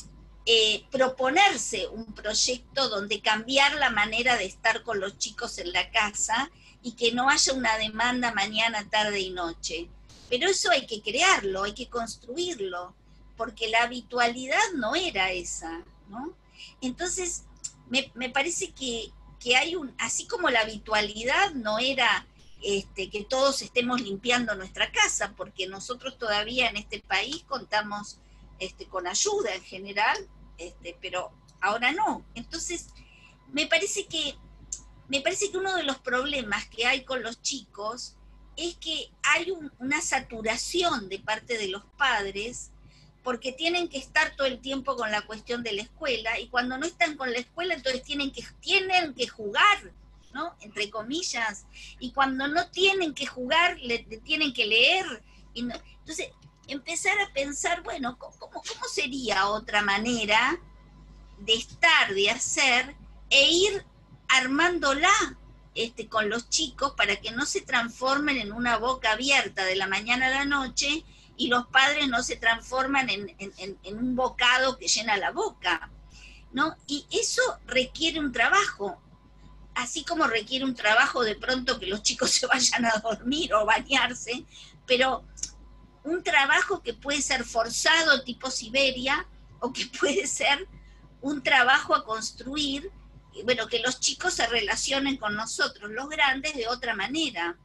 proponerse un proyecto donde cambiar la manera de estar con los chicos en la casa y que no haya una demanda mañana, tarde y noche. Pero eso hay que crearlo, hay que construirlo, porque la habitualidad no era esa, ¿no? Entonces, me parece que hay así como la habitualidad no era que todos estemos limpiando nuestra casa, porque nosotros todavía en este país contamos con ayuda en general, pero ahora no. Entonces, me parece que uno de los problemas que hay con los chicos es que hay una saturación de parte de los padres, porque tienen que estar todo el tiempo con la cuestión de la escuela, y cuando no están con la escuela, entonces tienen que jugar, ¿no? Entre comillas, y cuando no tienen que jugar, le tienen que leer. Y no, entonces, empezar a pensar, bueno, ¿cómo sería otra manera de estar, de hacer, e ir armándola con los chicos para que no se transformen en una boca abierta de la mañana a la noche, y los padres no se transforman en un bocado que llena la boca, ¿no? Y eso requiere un trabajo, así como requiere un trabajo de pronto que los chicos se vayan a dormir o bañarse, pero un trabajo que puede ser forzado tipo Siberia, o que puede ser un trabajo a construir, bueno, que los chicos se relacionen con nosotros, los grandes, de otra manera.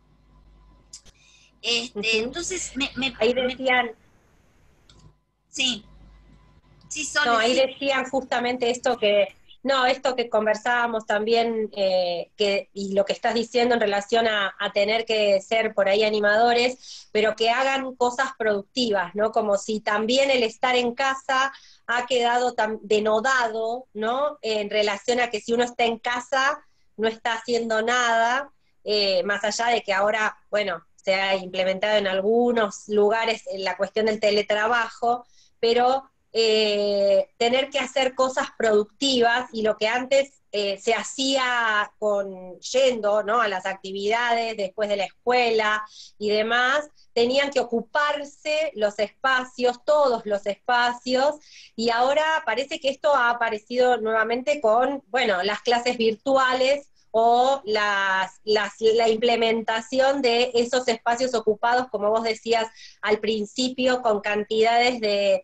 Entonces, ahí decían... Sí, sí, Sole, No, ahí sí. decían justamente esto que conversábamos también, y lo que estás diciendo en relación a tener que ser por ahí animadores, pero que hagan cosas productivas, ¿no? Como si también el estar en casa ha quedado denodado, ¿no? En relación a que si uno está en casa no está haciendo nada, más allá de que ahora, bueno, se ha implementado en algunos lugares la cuestión del teletrabajo, pero tener que hacer cosas productivas, y lo que antes se hacía yendo, ¿no?, a las actividades después de la escuela y demás, tenían que ocuparse los espacios, todos los espacios, y ahora parece que esto ha aparecido nuevamente con, bueno, las clases virtuales, o la implementación de esos espacios ocupados, como vos decías al principio, con cantidades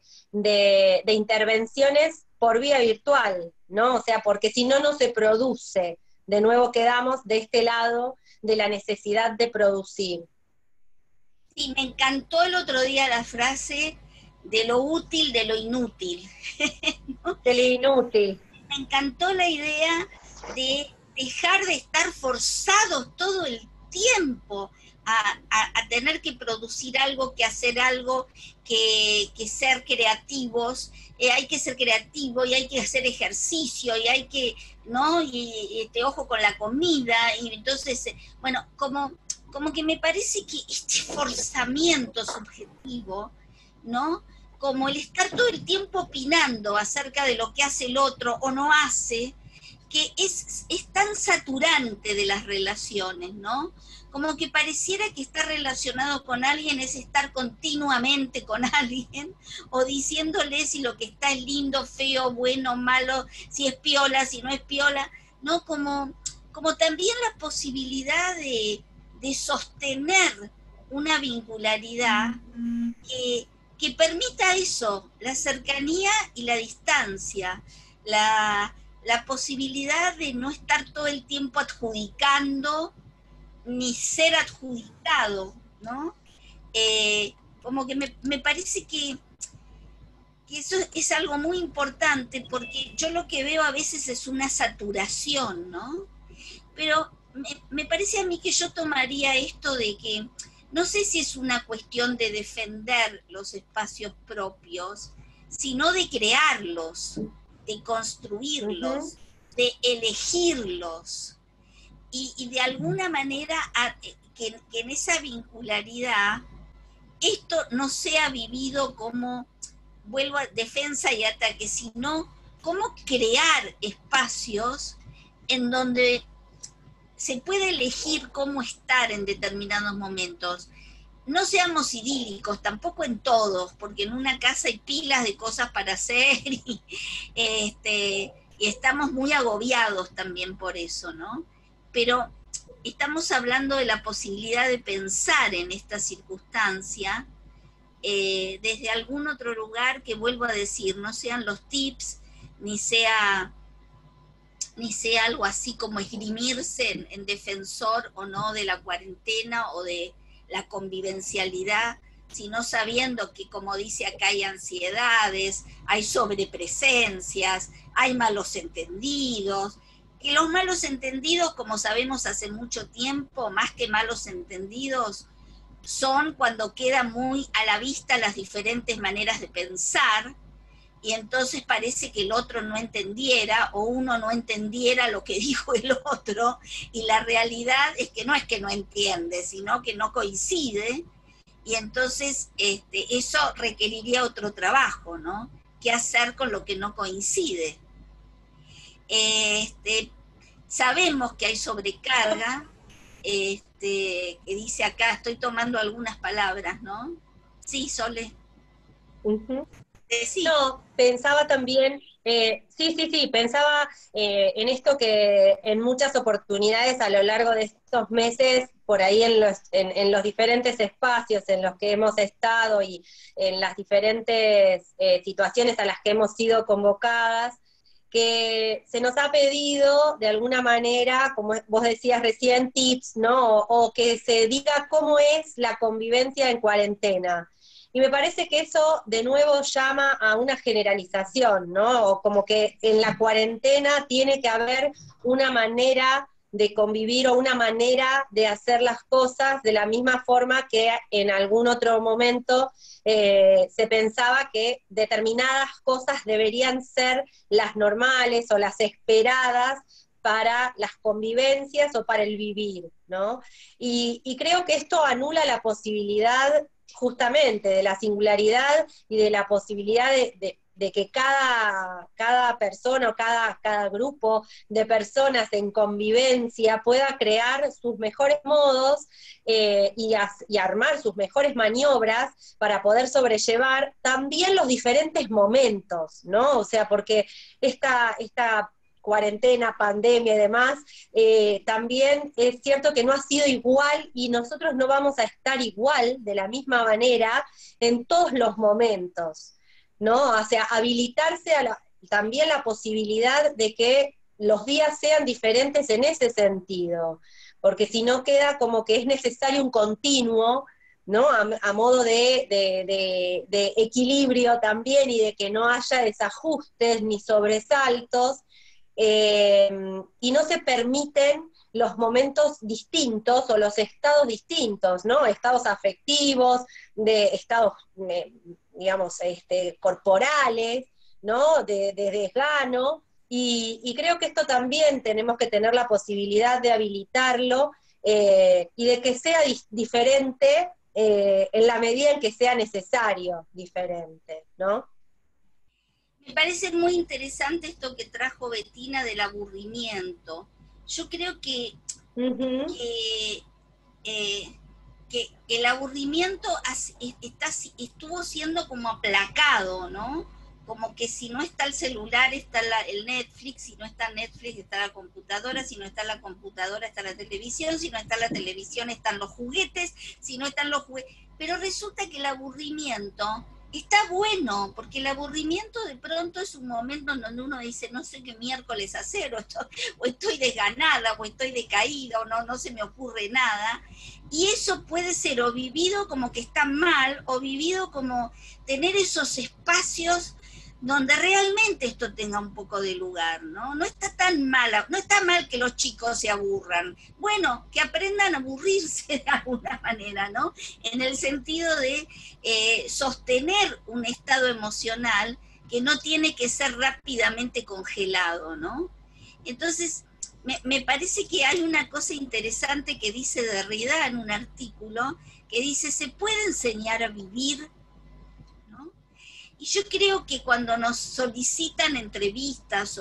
de intervenciones por vía virtual, ¿no? O sea, porque si no, no se produce. De nuevo quedamos de este lado de la necesidad de producir. Sí, me encantó el otro día la frase de lo útil de lo inútil. ¿No? De lo inútil. Me encantó la idea de dejar de estar forzados todo el tiempo a tener que producir algo, que hacer algo, que ser creativos. Hay que ser creativo, y hay que hacer ejercicio, y hay que, ¿no? Y ojo con la comida, y entonces, bueno, como que me parece que este forzamiento subjetivo, ¿no? Como el estar todo el tiempo opinando acerca de lo que hace el otro o no hace, que es tan saturante de las relaciones, ¿no? Como que pareciera que estar relacionado con alguien es estar continuamente con alguien, o diciéndole si lo que está es lindo, feo, bueno, malo, si es piola, si no es piola, ¿no? Como también la posibilidad de sostener una vincularidad que permita eso, la cercanía y la distancia, la posibilidad de no estar todo el tiempo adjudicando, ni ser adjudicado, ¿no? Como que me parece que eso es algo muy importante, porque yo lo que veo a veces es una saturación, ¿no? Pero me parece a mí que yo tomaría esto de que, no sé si es una cuestión de defender los espacios propios, sino de crearlos, de construirlos, de elegirlos, y de alguna manera que en esa vincularidad esto no sea vivido como, vuelvo a defensa y ataque, sino como crear espacios en donde se puede elegir cómo estar en determinados momentos. No seamos idílicos, tampoco en todos, porque en una casa hay pilas de cosas para hacer, y estamos muy agobiados también por eso, ¿no? Pero estamos hablando de la posibilidad de pensar en esta circunstancia desde algún otro lugar, que, vuelvo a decir, no sean los tips, ni sea algo así como esgrimirse en defensor o no de la cuarentena o de la convivencialidad, sino sabiendo que, como dice acá, hay ansiedades, hay sobrepresencias, hay malos entendidos, que los malos entendidos, como sabemos hace mucho tiempo, más que malos entendidos, son cuando queda muy a la vista las diferentes maneras de pensar, y entonces parece que el otro no entendiera, o uno no entendiera lo que dijo el otro, y la realidad es que no entiende, sino que no coincide, y entonces eso requeriría otro trabajo, ¿no? ¿Qué hacer con lo que no coincide? Sabemos que hay sobrecarga, que dice acá, estoy tomando algunas palabras, ¿no? Sí, Sole. Uh-huh. Sí. No, pensaba también, sí, pensaba en esto que en muchas oportunidades a lo largo de estos meses, por ahí en los diferentes espacios en los que hemos estado y en las diferentes situaciones a las que hemos sido convocadas, que se nos ha pedido de alguna manera, como vos decías recién, tips, ¿no? O que se diga cómo es la convivencia en cuarentena. Y me parece que eso de nuevo llama a una generalización, ¿no? O como que en la cuarentena tiene que haber una manera de convivir o una manera de hacer las cosas de la misma forma que en algún otro momento se pensaba que determinadas cosas deberían ser las normales o las esperadas para las convivencias o para el vivir, ¿no? Y creo que esto anula la posibilidad justamente de la singularidad y de la posibilidad de que cada persona o cada grupo de personas en convivencia pueda crear sus mejores modos y armar sus mejores maniobras para poder sobrellevar también los diferentes momentos, ¿no? O sea, porque esta cuarentena, pandemia y demás, también es cierto que no ha sido igual y nosotros no vamos a estar igual de la misma manera en todos los momentos, ¿no? O sea, habilitarse también la posibilidad de que los días sean diferentes en ese sentido, porque si no queda como que es necesario un continuo, ¿no? A modo de equilibrio también y de que no haya desajustes ni sobresaltos, y no se permiten los momentos distintos o los estados distintos, ¿no? Estados afectivos, de estados, digamos, corporales, ¿no? De desgano, y creo que esto también tenemos que tener la posibilidad de habilitarlo y de que sea diferente en la medida en que sea necesario diferente, ¿no? Me parece muy interesante esto que trajo Betina del aburrimiento. Yo creo Uh-huh. que, que el aburrimiento estuvo siendo como aplacado, ¿no? Como que si no está el celular está el Netflix, si no está Netflix está la computadora, si no está la computadora está la televisión, si no está la televisión están los juguetes, si no están los juguetes. Pero resulta que el aburrimiento está bueno, porque el aburrimiento de pronto es un momento en donde uno dice, no sé qué miércoles hacer, o estoy desganada, o estoy decaída, o no se me ocurre nada. Y eso puede ser o vivido como que está mal, o vivido como tener esos espacios donde realmente esto tenga un poco de lugar, ¿no? No está tan mal, no está mal que los chicos se aburran. Bueno, que aprendan a aburrirse de alguna manera, ¿no? En el sentido de sostener un estado emocional que no tiene que ser rápidamente congelado, ¿no? Entonces, me parece que hay una cosa interesante que dice Derrida en un artículo, que dice, se puede enseñar a vivir, ¿no? Y yo creo que cuando nos solicitan entrevistas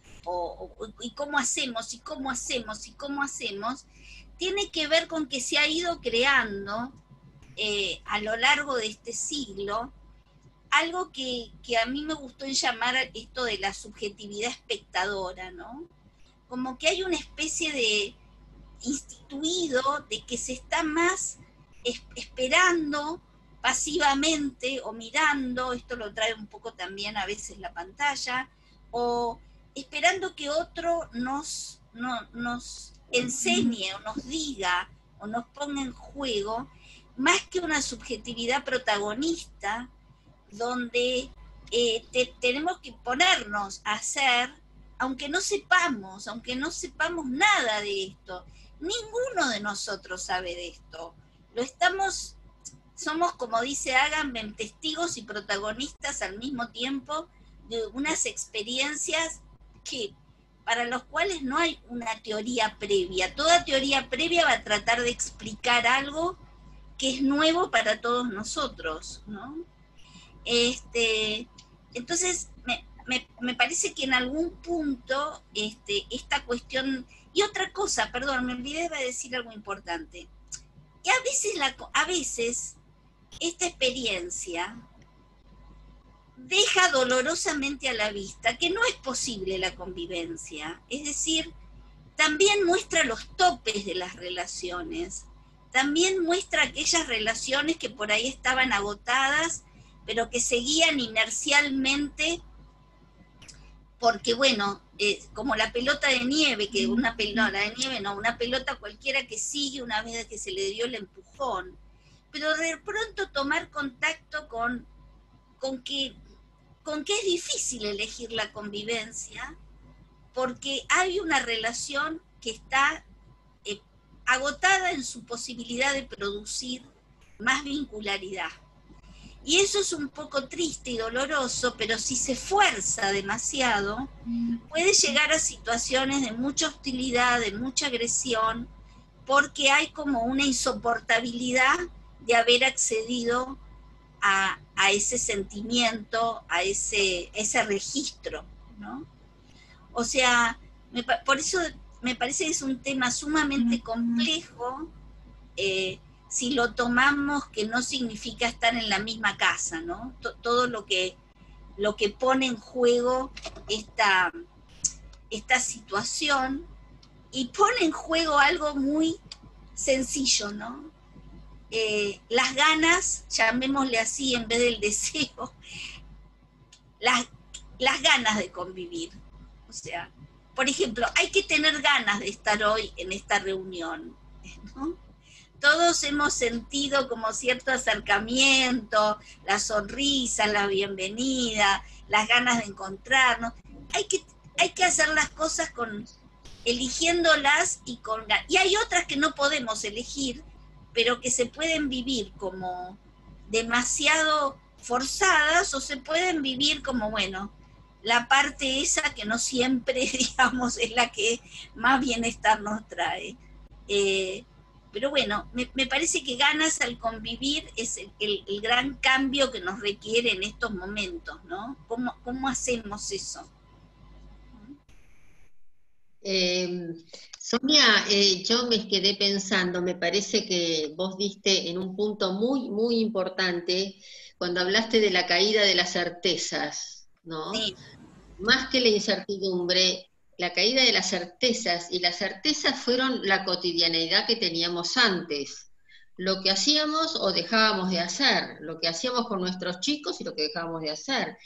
y cómo hacemos, y cómo hacemos, y cómo hacemos, tiene que ver con que se ha ido creando a lo largo de este siglo algo que a mí me gustó en llamar esto de la subjetividad espectadora, ¿no? Como que hay una especie de instituido de que se está más esperando pasivamente o mirando, esto lo trae un poco también a veces la pantalla, o esperando que otro nos enseñe o nos diga o nos ponga en juego, más que una subjetividad protagonista, donde tenemos que ponernos a hacer, aunque no sepamos nada de esto. Ninguno de nosotros sabe de esto. somos, como dice Agamben, testigos y protagonistas al mismo tiempo de unas experiencias para los cuales no hay una teoría previa. Toda teoría previa va a tratar de explicar algo que es nuevo para todos nosotros, ¿no? Entonces, me parece que en algún punto esta cuestión... Y otra cosa, perdón, me olvidé de decir algo importante. Y a veces esta experiencia deja dolorosamente a la vista que no es posible la convivencia. Es decir, también muestra los topes de las relaciones, también muestra aquellas relaciones que por ahí estaban agotadas, pero que seguían inercialmente, porque bueno, como la pelota de nieve, que una pelota cualquiera que sigue una vez que se le dio el empujón, pero de pronto tomar contacto con que es difícil elegir la convivencia, porque hay una relación que está agotada en su posibilidad de producir más vincularidad. Y eso es un poco triste y doloroso, pero si se fuerza demasiado, puede llegar a situaciones de mucha hostilidad, de mucha agresión, porque hay como una insoportabilidad de haber accedido a ese sentimiento, a ese registro, ¿no? O sea, por eso me parece que es un tema sumamente complejo, si lo tomamos que no significa estar en la misma casa, ¿no? Todo lo que pone en juego esta situación, y pone en juego algo muy sencillo, ¿no? Las ganas, llamémosle así en vez del deseo, las ganas de convivir. O sea, por ejemplo, hay que tener ganas de estar hoy en esta reunión, ¿no? Todos hemos sentido como cierto acercamiento, la sonrisa, la bienvenida, las ganas de encontrarnos. Hay que hacer las cosas eligiéndolas y hay otras que no podemos elegir, pero que se pueden vivir como demasiado forzadas, o se pueden vivir como, bueno, la parte esa que no siempre, digamos, es la que más bienestar nos trae. Pero bueno, me parece que ganas al convivir es el gran cambio que nos requiere en estos momentos, ¿no? ¿Cómo hacemos eso? Sonia, yo me quedé pensando, me parece que vos diste en un punto muy, muy importante cuando hablaste de la caída de las certezas, ¿no? Sí. Más que la incertidumbre, la caída de las certezas, y las certezas fueron la cotidianeidad que teníamos antes, lo que hacíamos o dejábamos de hacer, lo que hacíamos con nuestros chicos y lo que dejábamos de hacer.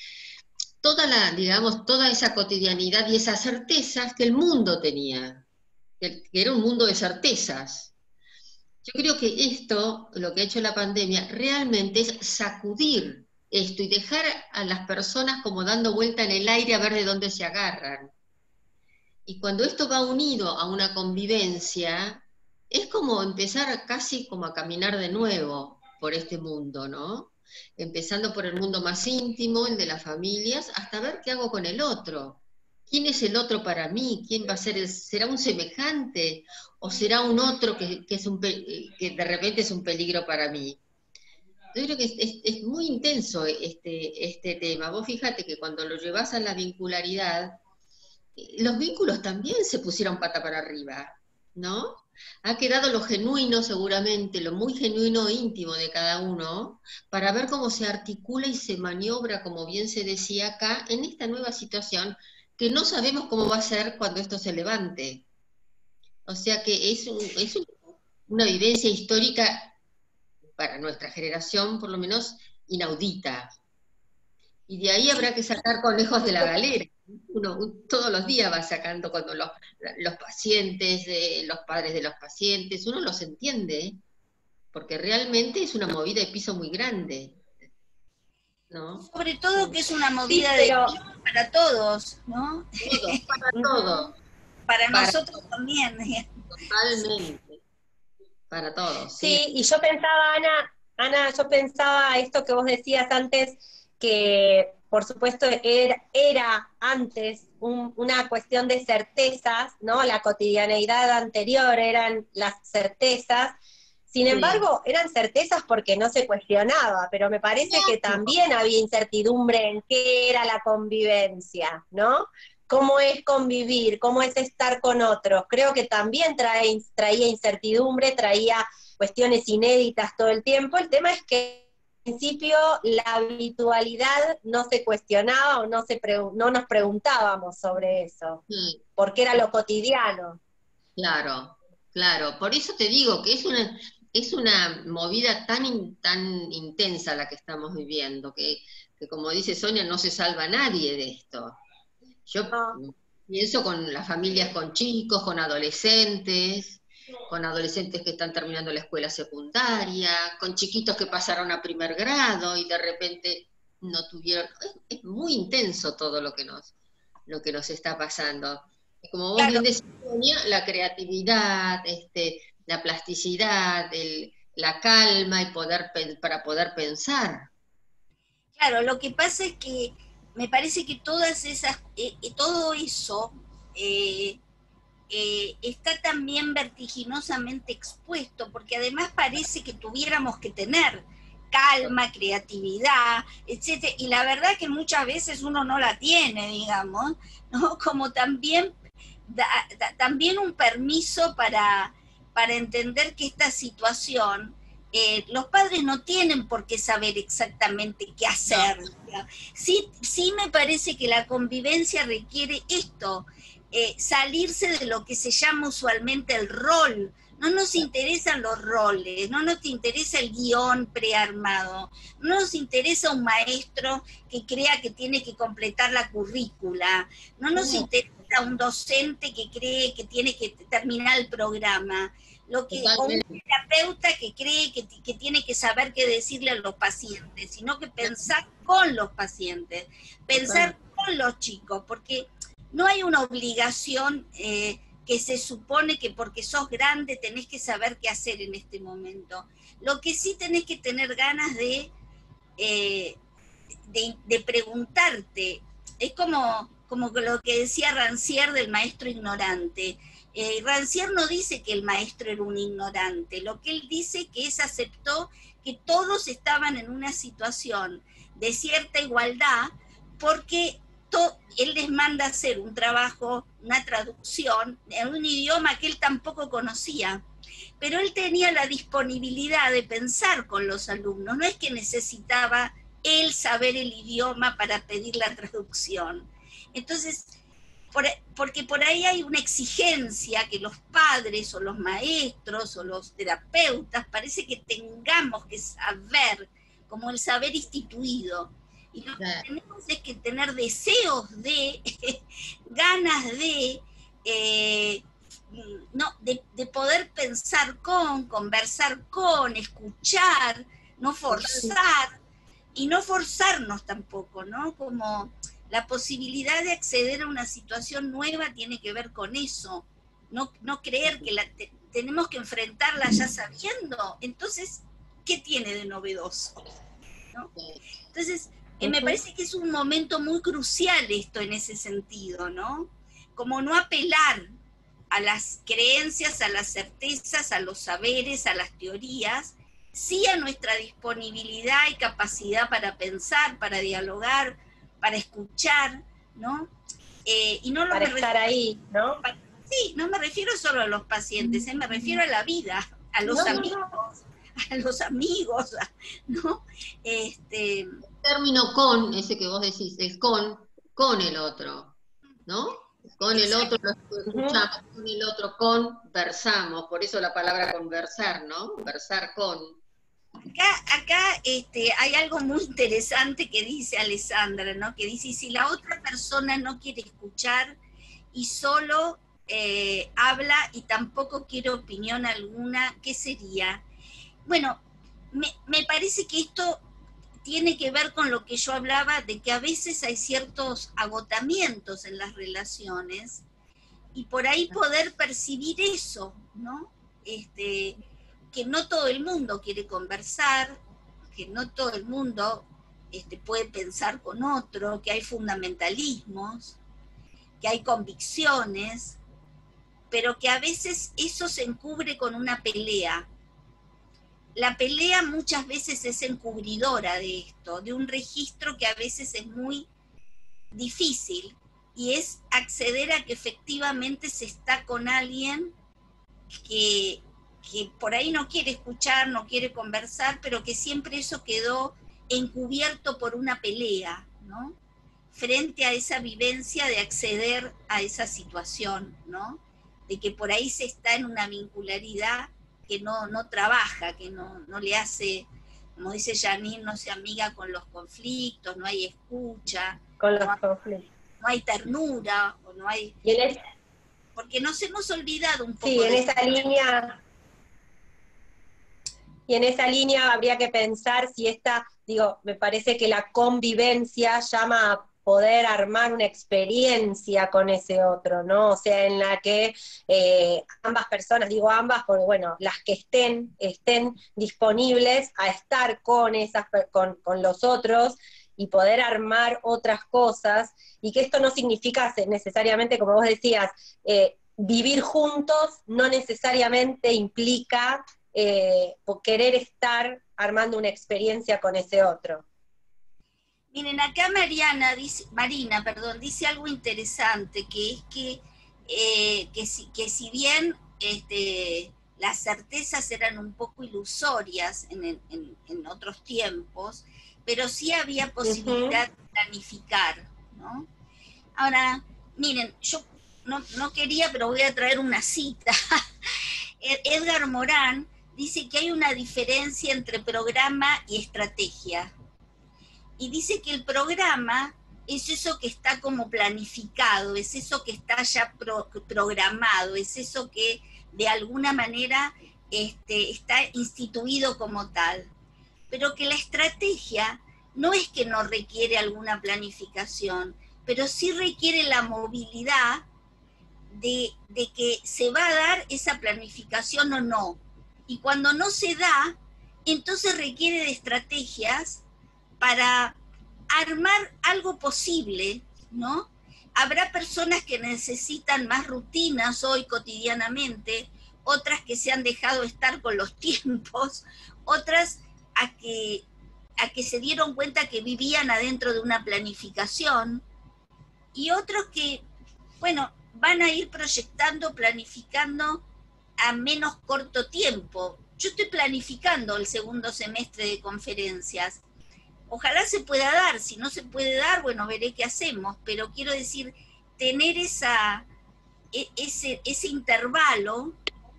Toda esa cotidianidad y esas certezas que el mundo tenía, que era un mundo de certezas. Yo creo que esto, lo que ha hecho la pandemia, realmente es sacudir esto y dejar a las personas como dando vuelta en el aire a ver de dónde se agarran. Y cuando esto va unido a una convivencia, es como empezar casi como a caminar de nuevo por este mundo, ¿no? Empezando por el mundo más íntimo, el de las familias, hasta ver qué hago con el otro. ¿Quién es el otro para mí? ¿Quién va a ser? ¿Será un semejante? ¿O será un otro que de repente es un peligro para mí? Yo creo que es muy intenso este tema. Vos fíjate que cuando lo llevas a la vincularidad, los vínculos también se pusieron pata para arriba, ¿no? Ha quedado lo genuino seguramente, lo muy genuino e íntimo de cada uno, para ver cómo se articula y se maniobra, como bien se decía acá, en esta nueva situación que no sabemos cómo va a ser cuando esto se levante. O sea que es una vivencia histórica para nuestra generación, por lo menos, inaudita. Y de ahí habrá que sacar conejos de la galera. Uno todos los días va sacando cuando los pacientes, los padres de los pacientes, uno los entiende, porque realmente es una movida de piso muy grande, ¿no? Sobre todo que es una movida de piso para todos, ¿no? Todos, para todos. Para nosotros también. Totalmente. para todos. Sí, y yo pensaba, Ana, yo pensaba esto que vos decías antes, que por supuesto era antes una cuestión de certezas, ¿no? La cotidianeidad anterior eran las certezas. Sin embargo, eran certezas porque no se cuestionaba, pero me parece que también había incertidumbre en qué era la convivencia, ¿no? Cómo es convivir, cómo es estar con otros. Creo que también traía incertidumbre, traía cuestiones inéditas todo el tiempo. El tema es que al principio la habitualidad no se cuestionaba o no nos preguntábamos sobre eso, porque era lo cotidiano. Claro, claro. Por eso te digo que es una movida tan intensa la que estamos viviendo, que como dice Sonia, no se salva nadie de esto. Yo pienso con las familias con chicos, con adolescentes que están terminando la escuela secundaria, con chiquitos que pasaron a primer grado y de repente no tuvieron. Es muy intenso todo lo que nos está pasando. Y como vos bien decís, Sonia, la creatividad, la plasticidad, la calma y para poder pensar. Claro, lo que pasa es que me parece que todas esas, todo eso está también vertiginosamente expuesto, porque además parece que tuviéramos que tener calma, creatividad, etcétera, y la verdad que muchas veces uno no la tiene, digamos, ¿no? Como también, también un permiso para entender que esta situación, los padres no tienen por qué saber exactamente qué hacer. No. Sí me parece que la convivencia requiere esto, salirse de lo que se llama usualmente el rol. No nos interesan los roles, no nos interesa el guión prearmado, no nos interesa un maestro que crea que tiene que completar la currícula, no nos interesa un docente que cree que tiene que terminar el programa, o un terapeuta que cree que tiene que saber qué decirle a los pacientes, sino que pensar con los pacientes, pensar con los chicos, porque no hay una obligación que se supone que porque sos grande tenés que saber qué hacer en este momento. Lo que sí tenés que tener ganas de preguntarte, es como lo que decía Rancière del maestro ignorante. Rancière no dice que el maestro era un ignorante, lo que él dice que es aceptó que todos estaban en una situación de cierta igualdad porque él les manda a hacer un trabajo, una traducción en un idioma que él tampoco conocía, pero él tenía la disponibilidad de pensar con los alumnos, no es que necesitaba él saber el idioma para pedir la traducción. Entonces, porque por ahí hay una exigencia que los padres o los maestros o los terapeutas parece que tengamos que saber, como el saber instituido. Y lo que tenemos es que tener deseos de, ganas de, de poder pensar conversar con, escuchar, no forzar, y no forzarnos tampoco, ¿no? Como la posibilidad de acceder a una situación nueva tiene que ver con eso, no creer que tenemos que enfrentarla ya sabiendo, entonces, ¿qué tiene de novedoso? ¿No? Entonces, me parece que es un momento muy crucial esto en ese sentido, ¿no? Como no apelar a las creencias, a las certezas, a los saberes, a las teorías, sí a nuestra disponibilidad y capacidad para pensar, para dialogar, para escuchar, ¿no? Y no para estar ahí, ¿no? Sí, no me refiero solo a los pacientes, me refiero a la vida, a los amigos, a los amigos, ¿no? El término con, ese que vos decís, es con el otro, ¿no? Con el otro lo escuchamos, con el otro conversamos, por eso la palabra conversar, ¿no? Conversar con. Acá hay algo muy interesante que dice Alessandra, ¿no? Que dice, si la otra persona no quiere escuchar y solo habla y tampoco quiere opinión alguna, ¿qué sería? Bueno, me parece que esto tiene que ver con lo que yo hablaba de que a veces hay ciertos agotamientos en las relaciones y por ahí poder percibir eso, ¿no? que no todo el mundo quiere conversar, que no todo el mundo puede pensar con otro, que hay fundamentalismos, que hay convicciones, pero que a veces eso se encubre con una pelea. La pelea muchas veces es encubridora de esto, de un registro que a veces es muy difícil, y es acceder a que efectivamente se está con alguien que por ahí no quiere escuchar, no quiere conversar, pero que siempre eso quedó encubierto por una pelea, ¿no? Frente a esa vivencia de acceder a esa situación, ¿no? De que por ahí se está en una vincularidad que no trabaja, que no le hace, como dice Janine, no se amiga con los conflictos, no hay escucha, con los conflictos. No hay ternura, o no hay... Porque nos hemos olvidado un poco. Sí, en esa línea... Y en esa línea habría que pensar si me parece que la convivencia llama a poder armar una experiencia con ese otro, ¿no? O sea, en la que ambas personas, digo ambas porque, bueno, las que estén disponibles a estar con los otros y poder armar otras cosas, y que esto no significa necesariamente, como vos decías, vivir juntos no necesariamente implica por querer estar armando una experiencia con ese otro. Miren, acá Marina dice algo interesante, que es que si bien las certezas eran un poco ilusorias en otros tiempos, pero sí había posibilidad de planificar, ¿no? Ahora, miren, yo no quería, pero voy a traer una cita. Edgar Morán dice que hay una diferencia entre programa y estrategia. Y dice que el programa es eso que está como planificado, es eso que está ya programado, es eso que de alguna manera está instituido como tal. Pero que la estrategia no es que no requiere alguna planificación, pero sí requiere la movilidad de que se va a dar esa planificación o no. Y cuando no se da, entonces requiere de estrategias para armar algo posible, ¿no? Habrá personas que necesitan más rutinas hoy cotidianamente, otras que se han dejado estar con los tiempos, otras a que se dieron cuenta que vivían adentro de una planificación, y otros que, bueno, van a ir proyectando, planificando a menos corto tiempo. Yo estoy planificando el segundo semestre de conferencias. Ojalá se pueda dar, si no se puede dar, bueno, veré qué hacemos, pero quiero decir, tener ese intervalo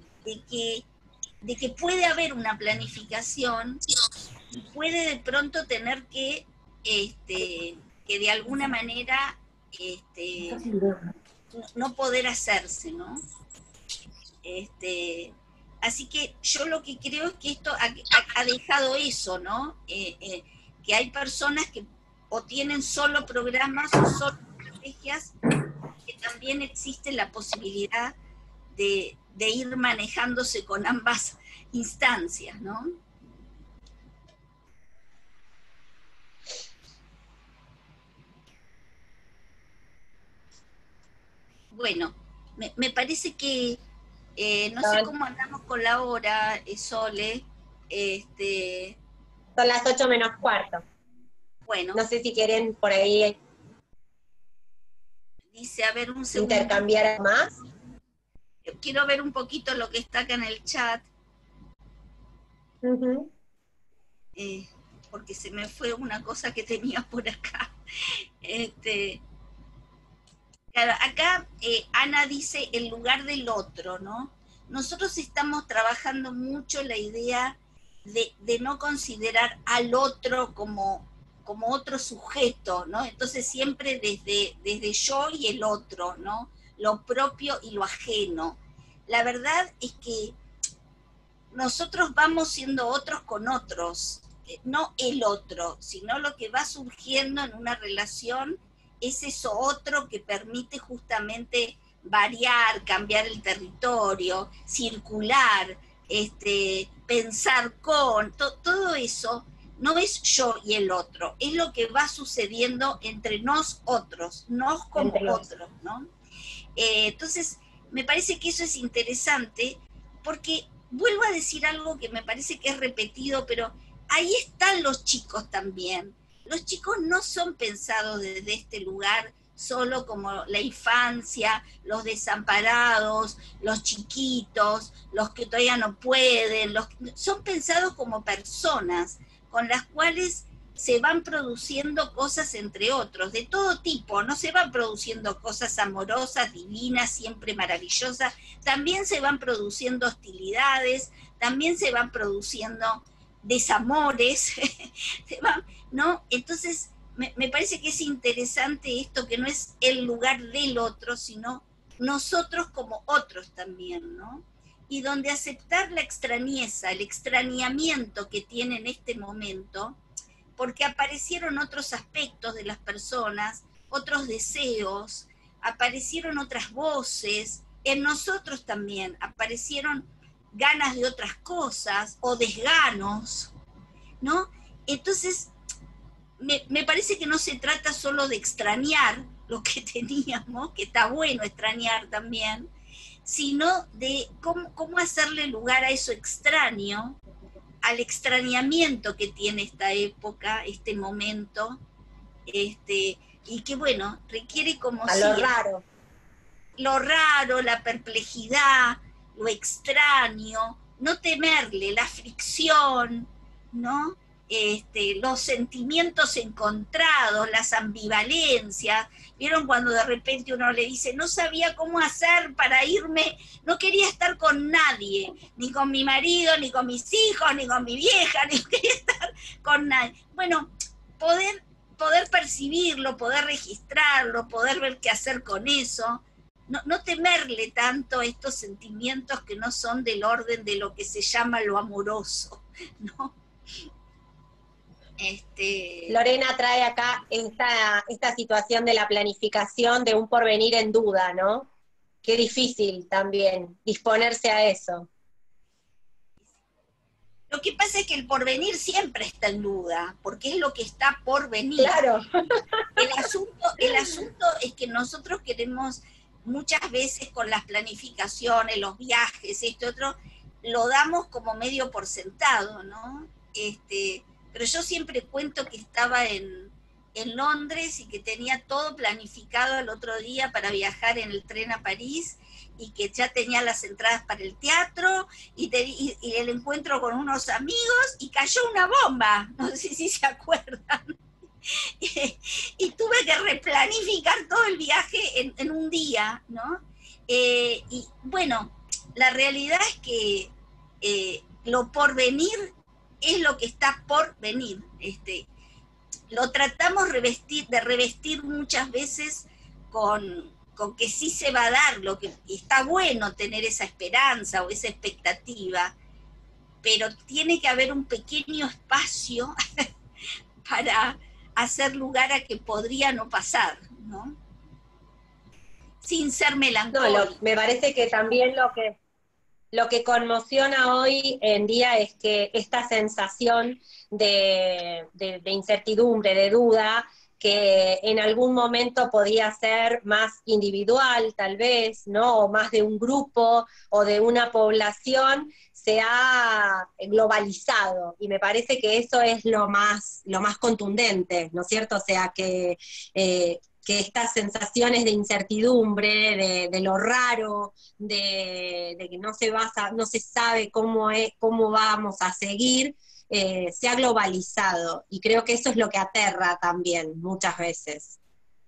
de que puede haber una planificación y puede de pronto tener que de alguna manera no poder hacerse, ¿no? Así que yo lo que creo es que esto ha dejado eso, ¿no? Que hay personas que o tienen solo programas o solo estrategias, que también existe la posibilidad de ir manejándose con ambas instancias, ¿no? Bueno, me parece que no sé cómo andamos con la hora, Sole. Son las 8:45. Bueno. No sé si quieren por ahí. Dice, a ver, un segundo. ¿Intercambiar más? Quiero ver un poquito lo que está acá en el chat. Porque se me fue una cosa que tenía por acá. Claro, acá Ana dice el lugar del otro, ¿no? Nosotros estamos trabajando mucho la idea de no considerar al otro como otro sujeto, ¿no? Entonces siempre desde yo y el otro, ¿no? Lo propio y lo ajeno. La verdad es que nosotros vamos siendo otros con otros, no el otro, sino lo que va surgiendo en una relación es eso otro que permite justamente variar, cambiar el territorio, circular, pensar con, todo eso no es yo y el otro, es lo que va sucediendo entre nosotros, nos como otros, ¿no? Entonces, me parece que eso es interesante, porque vuelvo a decir algo que me parece que es repetido, pero ahí están los chicos también. Los chicos no son pensados desde este lugar solo como la infancia, los desamparados, los chiquitos, los que todavía no pueden, son pensados como personas con las cuales se van produciendo cosas entre otros, de todo tipo, no se van produciendo cosas amorosas, divinas, siempre maravillosas, también se van produciendo hostilidades, también se van produciendo desamores, ¿no? Entonces, me parece que es interesante esto, que no es el lugar del otro, sino nosotros como otros también, ¿no? Y donde aceptar la extrañeza, el extrañamiento que tiene en este momento, porque aparecieron otros aspectos de las personas, otros deseos, aparecieron otras voces, en nosotros también aparecieron ganas de otras cosas o desganos, ¿no? Entonces, me parece que no se trata solo de extrañar lo que teníamos, que está bueno extrañar también, sino de cómo hacerle lugar a eso extraño, al extrañamiento que tiene esta época, este momento, y que bueno, requiere como a lo raro, la perplejidad, lo extraño, no temerle, la fricción, ¿no? Los sentimientos encontrados, las ambivalencias. ¿Vieron cuando de repente uno le dice, no sabía cómo hacer para irme, no quería estar con nadie, ni con mi marido, ni con mis hijos, ni con mi vieja, ni quería estar con nadie? Bueno, poder percibirlo, poder registrarlo, poder ver qué hacer con eso, no temerle tanto a estos sentimientos que no son del orden de lo que se llama lo amoroso, ¿no? Lorena trae acá esta situación de la planificación de un porvenir en duda, ¿no? Qué difícil también disponerse a eso. Lo que pasa es que el porvenir siempre está en duda, porque es lo que está por venir. Claro. El asunto es que nosotros queremos muchas veces con las planificaciones, los viajes, esto otro, lo damos como medio por sentado, ¿no? Pero yo siempre cuento que estaba en Londres y que tenía todo planificado el otro día para viajar en el tren a París, y que ya tenía las entradas para el teatro y el encuentro con unos amigos, y cayó una bomba, no sé si se acuerdan. Y tuve que replanificar todo el viaje en un día, ¿no? Y bueno, la realidad es que lo por venir es lo que está por venir. Lo tratamos de revestir muchas veces con que sí se va a dar, lo que está bueno tener esa esperanza o esa expectativa, pero tiene que haber un pequeño espacio para hacer lugar a que podría no pasar, ¿no? Sin ser melancólico. No, me parece que también lo que conmociona hoy en día es que esta sensación de incertidumbre, de duda, que en algún momento podía ser más individual, tal vez, ¿no? O más de un grupo o de una población, se ha globalizado. Y me parece que eso es lo más contundente, ¿no es cierto? O sea, que estas sensaciones de incertidumbre, de lo raro, de que no se sabe cómo vamos a seguir, se ha globalizado, y creo que eso es lo que aterra también muchas veces.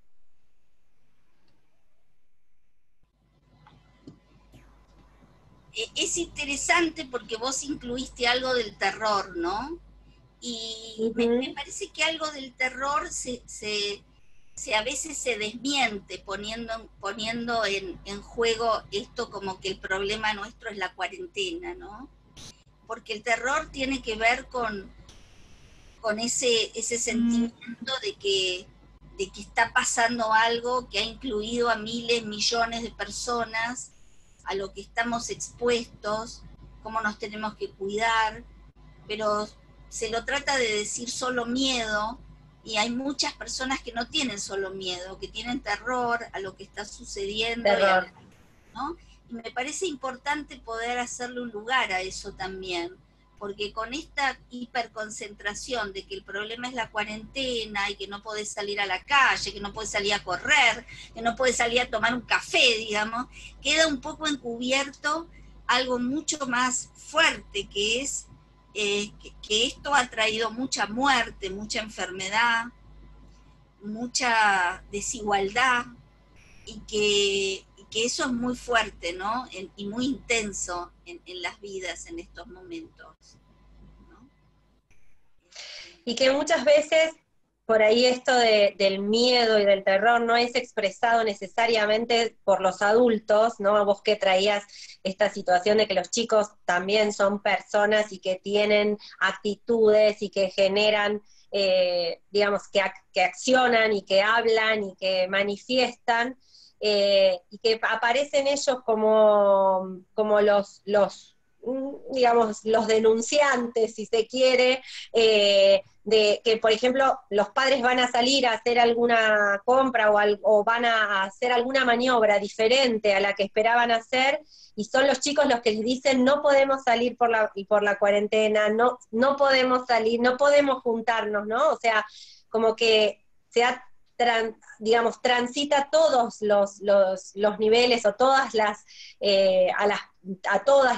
Es interesante porque vos incluiste algo del terror, ¿no? Y me parece que algo del terror a veces se desmiente poniendo en juego esto, como que el problema nuestro es la cuarentena, ¿no? Porque el terror tiene que ver con ese sentimiento de que está pasando algo que ha incluido a miles, millones de personas, a lo que estamos expuestos, cómo nos tenemos que cuidar, pero se lo trata de decir solo miedo, y hay muchas personas que no tienen solo miedo, que tienen terror a lo que está sucediendo, Terror. ¿no? Y me parece importante poder hacerle un lugar a eso también, porque con esta hiperconcentración de que el problema es la cuarentena y que no podés salir a la calle, que no podés salir a correr, que no podés salir a tomar un café, digamos, queda un poco encubierto algo mucho más fuerte, que es que esto ha traído mucha muerte, mucha enfermedad, mucha desigualdad, y que eso es muy fuerte, ¿no? Y muy intenso en las vidas en estos momentos, ¿no? Y que muchas veces por ahí esto del miedo y del terror no es expresado necesariamente por los adultos, ¿no? Vos que traías esta situación de que los chicos también son personas y que tienen actitudes y que generan, digamos, que accionan y que hablan y que manifiestan, y que aparecen ellos como digamos, los denunciantes, si se quiere, de que, por ejemplo, los padres van a salir a hacer alguna compra o van a hacer alguna maniobra diferente a la que esperaban hacer, y son los chicos los que les dicen no podemos salir por la cuarentena, no podemos salir, no podemos juntarnos, ¿no? O sea, como que se ha digamos, transita todos los niveles o todas a todas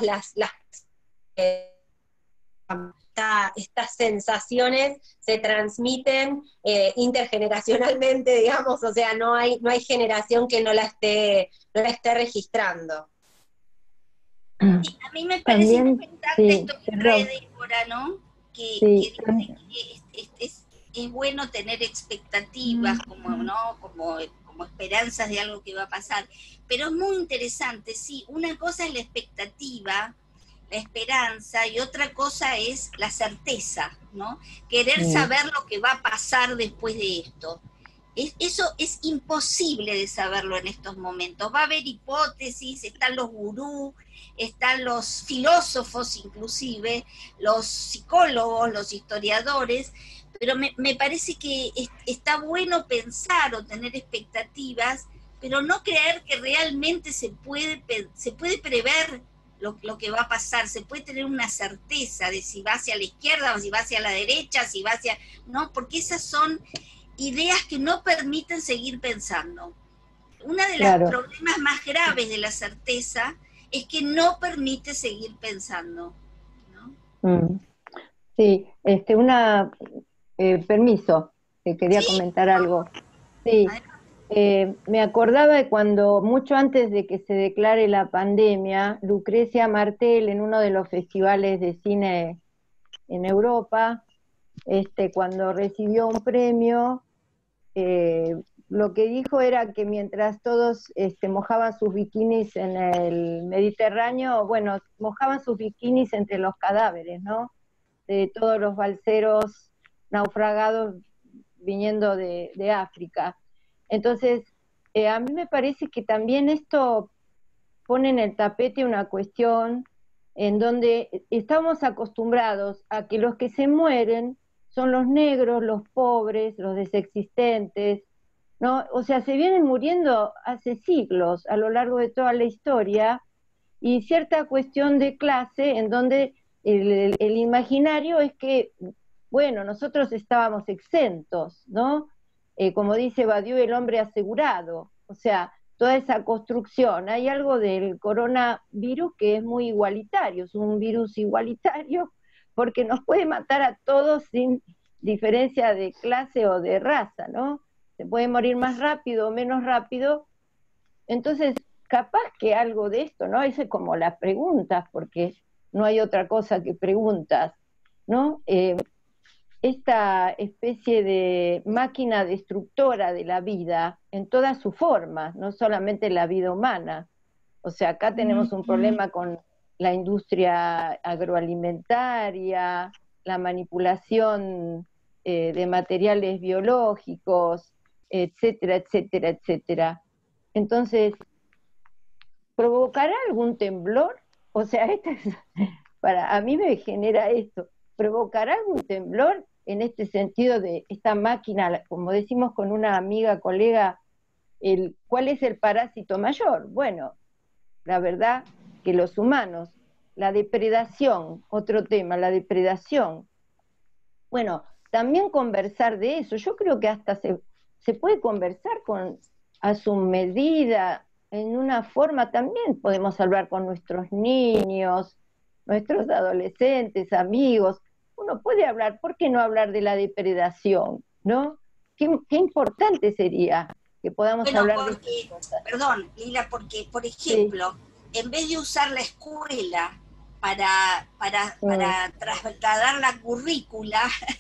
estas sensaciones se transmiten intergeneracionalmente, digamos, o sea, no hay generación que no la esté registrando. Sí, a mí me parece También, importante sí, esto que trae Débora, ¿no? Que sí, dice que es bueno tener expectativas, ¿no? Como esperanzas de algo que va a pasar. Pero es muy interesante, sí, una cosa es la expectativa, la esperanza, y otra cosa es la certeza, ¿no? Querer saber lo que va a pasar después de esto. Eso es imposible de saberlo en estos momentos. Va a haber hipótesis, están los gurús, están los filósofos inclusive, los psicólogos, los historiadores, pero me parece que está bueno pensar o tener expectativas, pero no creer que realmente se puede prever lo que va a pasar, se puede tener una certeza de si va hacia la izquierda o si va hacia la derecha, si va hacia... No, porque esas son ideas que no permiten seguir pensando. Uno de los problemas más graves de la certeza es que no permite seguir pensando, ¿no? Sí, permiso, quería comentar algo. Sí, me acordaba de cuando, mucho antes de que se declare la pandemia, Lucrecia Martel, en uno de los festivales de cine en Europa, cuando recibió un premio, lo que dijo era que mientras todos mojaban sus bikinis en el Mediterráneo, bueno, mojaban sus bikinis entre los cadáveres, ¿no? De todos los balseros naufragados viniendo de África. Entonces, a mí me parece que también esto pone en el tapete una cuestión en donde estamos acostumbrados a que los que se mueren son los negros, los pobres, los desexistentes, ¿no? O sea, se vienen muriendo hace siglos a lo largo de toda la historia, y cierta cuestión de clase en donde el imaginario es que, bueno, nosotros estábamos exentos, ¿no? Como dice Badiou, el hombre asegurado, o sea, toda esa construcción. Hay algo del coronavirus que es muy igualitario, es un virus igualitario porque nos puede matar a todos sin diferencia de clase o de raza, ¿no? Se puede morir más rápido o menos rápido. Entonces, capaz que algo de esto, ¿no? Esa es como las preguntas, porque no hay otra cosa que preguntas, ¿no? Esta especie de máquina destructora de la vida en todas sus formas, no solamente la vida humana. O sea, acá tenemos un problema con la industria agroalimentaria, la manipulación de materiales biológicos, etcétera, etcétera, etcétera. Entonces, ¿provocará algún temblor o sea, a mí me genera esto. ¿Provocará algún temblor en este sentido de esta máquina, como decimos con una amiga, colega, ¿cuál es el parásito mayor? Bueno, la verdad que los humanos, la depredación, otro tema, la depredación. Bueno, también conversar de eso, yo creo que hasta se puede conversar a su medida, en una forma también podemos hablar con nuestros niños, nuestros adolescentes, amigos, uno puede hablar, ¿por qué no hablar de la depredación? ¿No? Qué importante sería que podamos hablar de estas cosas. Perdón, Lila, porque, por ejemplo, en vez de usar la escuela para trasladar la currícula,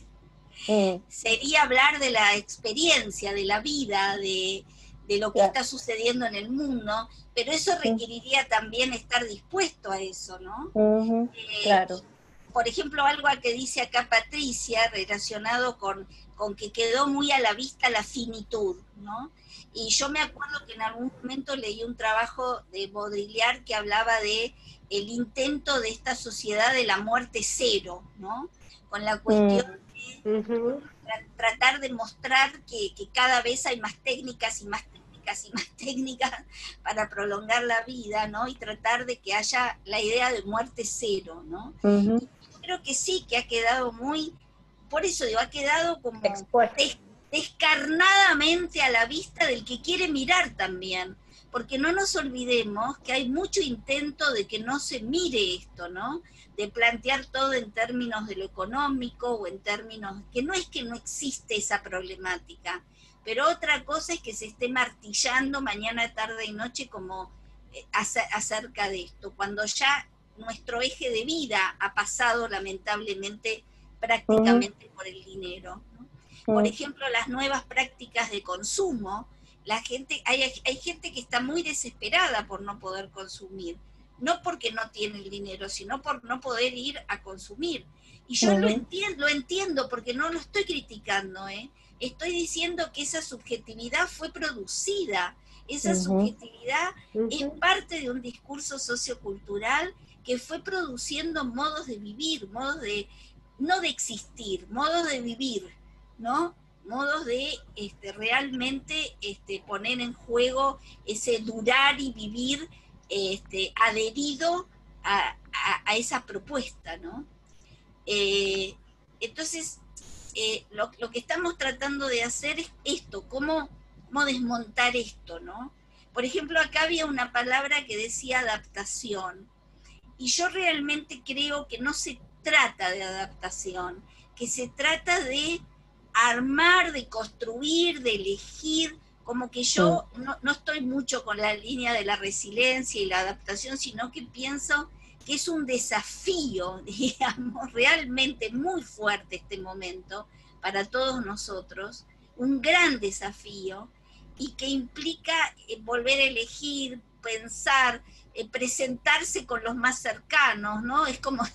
sería hablar de la experiencia, de la vida, de lo que está sucediendo en el mundo, pero eso requeriría también estar dispuesto a eso, ¿no? Claro. Por ejemplo, algo que dice acá Patricia, relacionado con que quedó muy a la vista la finitud, ¿no? Y yo me acuerdo que en algún momento leí un trabajo de Baudrillard que hablaba de el intento de esta sociedad de la muerte cero, ¿no? Con la cuestión de tratar de mostrar que cada vez hay más técnicas y más técnicas y más técnicas para prolongar la vida, ¿no? Y tratar de que haya la idea de muerte cero, ¿no? Y creo que sí, que ha quedado muy, por eso digo, ha quedado como descarnadamente a la vista del que quiere mirar también, porque no nos olvidemos que hay mucho intento de que no se mire esto, ¿no? De plantear todo en términos de lo económico o en términos, que no es que no existe esa problemática, pero otra cosa es que se esté martillando mañana, tarde y noche como acerca de esto, cuando ya nuestro eje de vida ha pasado lamentablemente prácticamente por el dinero, ¿no? Por ejemplo, las nuevas prácticas de consumo, hay gente que está muy desesperada por no poder consumir, no porque no tiene el dinero, sino por no poder ir a consumir. Y yo lo entiendo porque no lo estoy criticando, estoy diciendo que esa subjetividad fue producida, esa subjetividad es parte de un discurso sociocultural que fue produciendo modos de vivir, modos de, no de existir, modos de vivir, ¿no? Modos de realmente poner en juego ese durar y vivir adherido a esa propuesta, ¿no? Entonces, lo que estamos tratando de hacer es esto, cómo desmontar esto, ¿no? Por ejemplo, acá había una palabra que decía adaptación, y yo realmente creo que no se trata de adaptación, que se trata de armar, de construir, de elegir, como que yo no estoy mucho con la línea de la resiliencia y la adaptación, sino que pienso que es un desafío, digamos, realmente muy fuerte este momento para todos nosotros, un gran desafío, y que implica volver a elegir, pensar, presentarse con los más cercanos, ¿no? Es como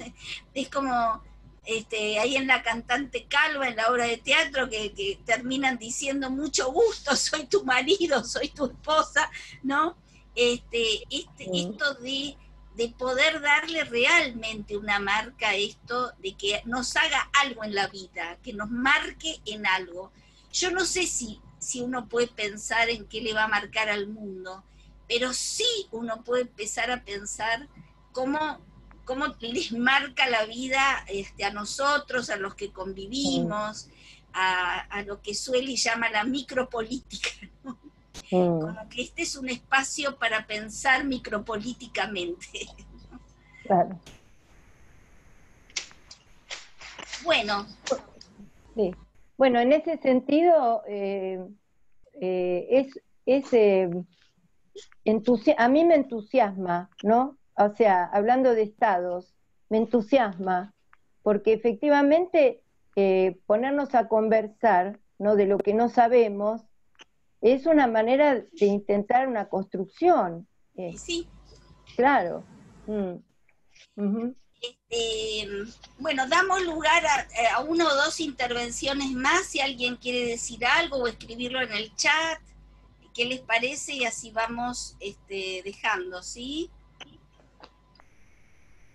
ahí en La cantante calva, en la obra de teatro, que terminan diciendo mucho gusto, soy tu marido, soy tu esposa, ¿no? Esto de poder darle realmente una marca a esto, de que nos haga algo en la vida, que nos marque en algo. Yo no sé si uno puede pensar en qué le va a marcar al mundo, pero sí uno puede empezar a pensar cómo les marca la vida a nosotros, a los que convivimos, a lo que Sueli llama la micropolítica, ¿no? Como que este es un espacio para pensar micropolíticamente, ¿no? Claro. Bueno. Sí. Bueno, en ese sentido, a mí me entusiasma, ¿no? O sea, hablando de estados, me entusiasma, porque efectivamente ponernos a conversar, ¿no?, de lo que no sabemos, es una manera de intentar una construcción. Sí. Claro. Bueno, damos lugar a una o dos intervenciones más, si alguien quiere decir algo o escribirlo en el chat, ¿qué les parece? Y así vamos dejando, ¿sí?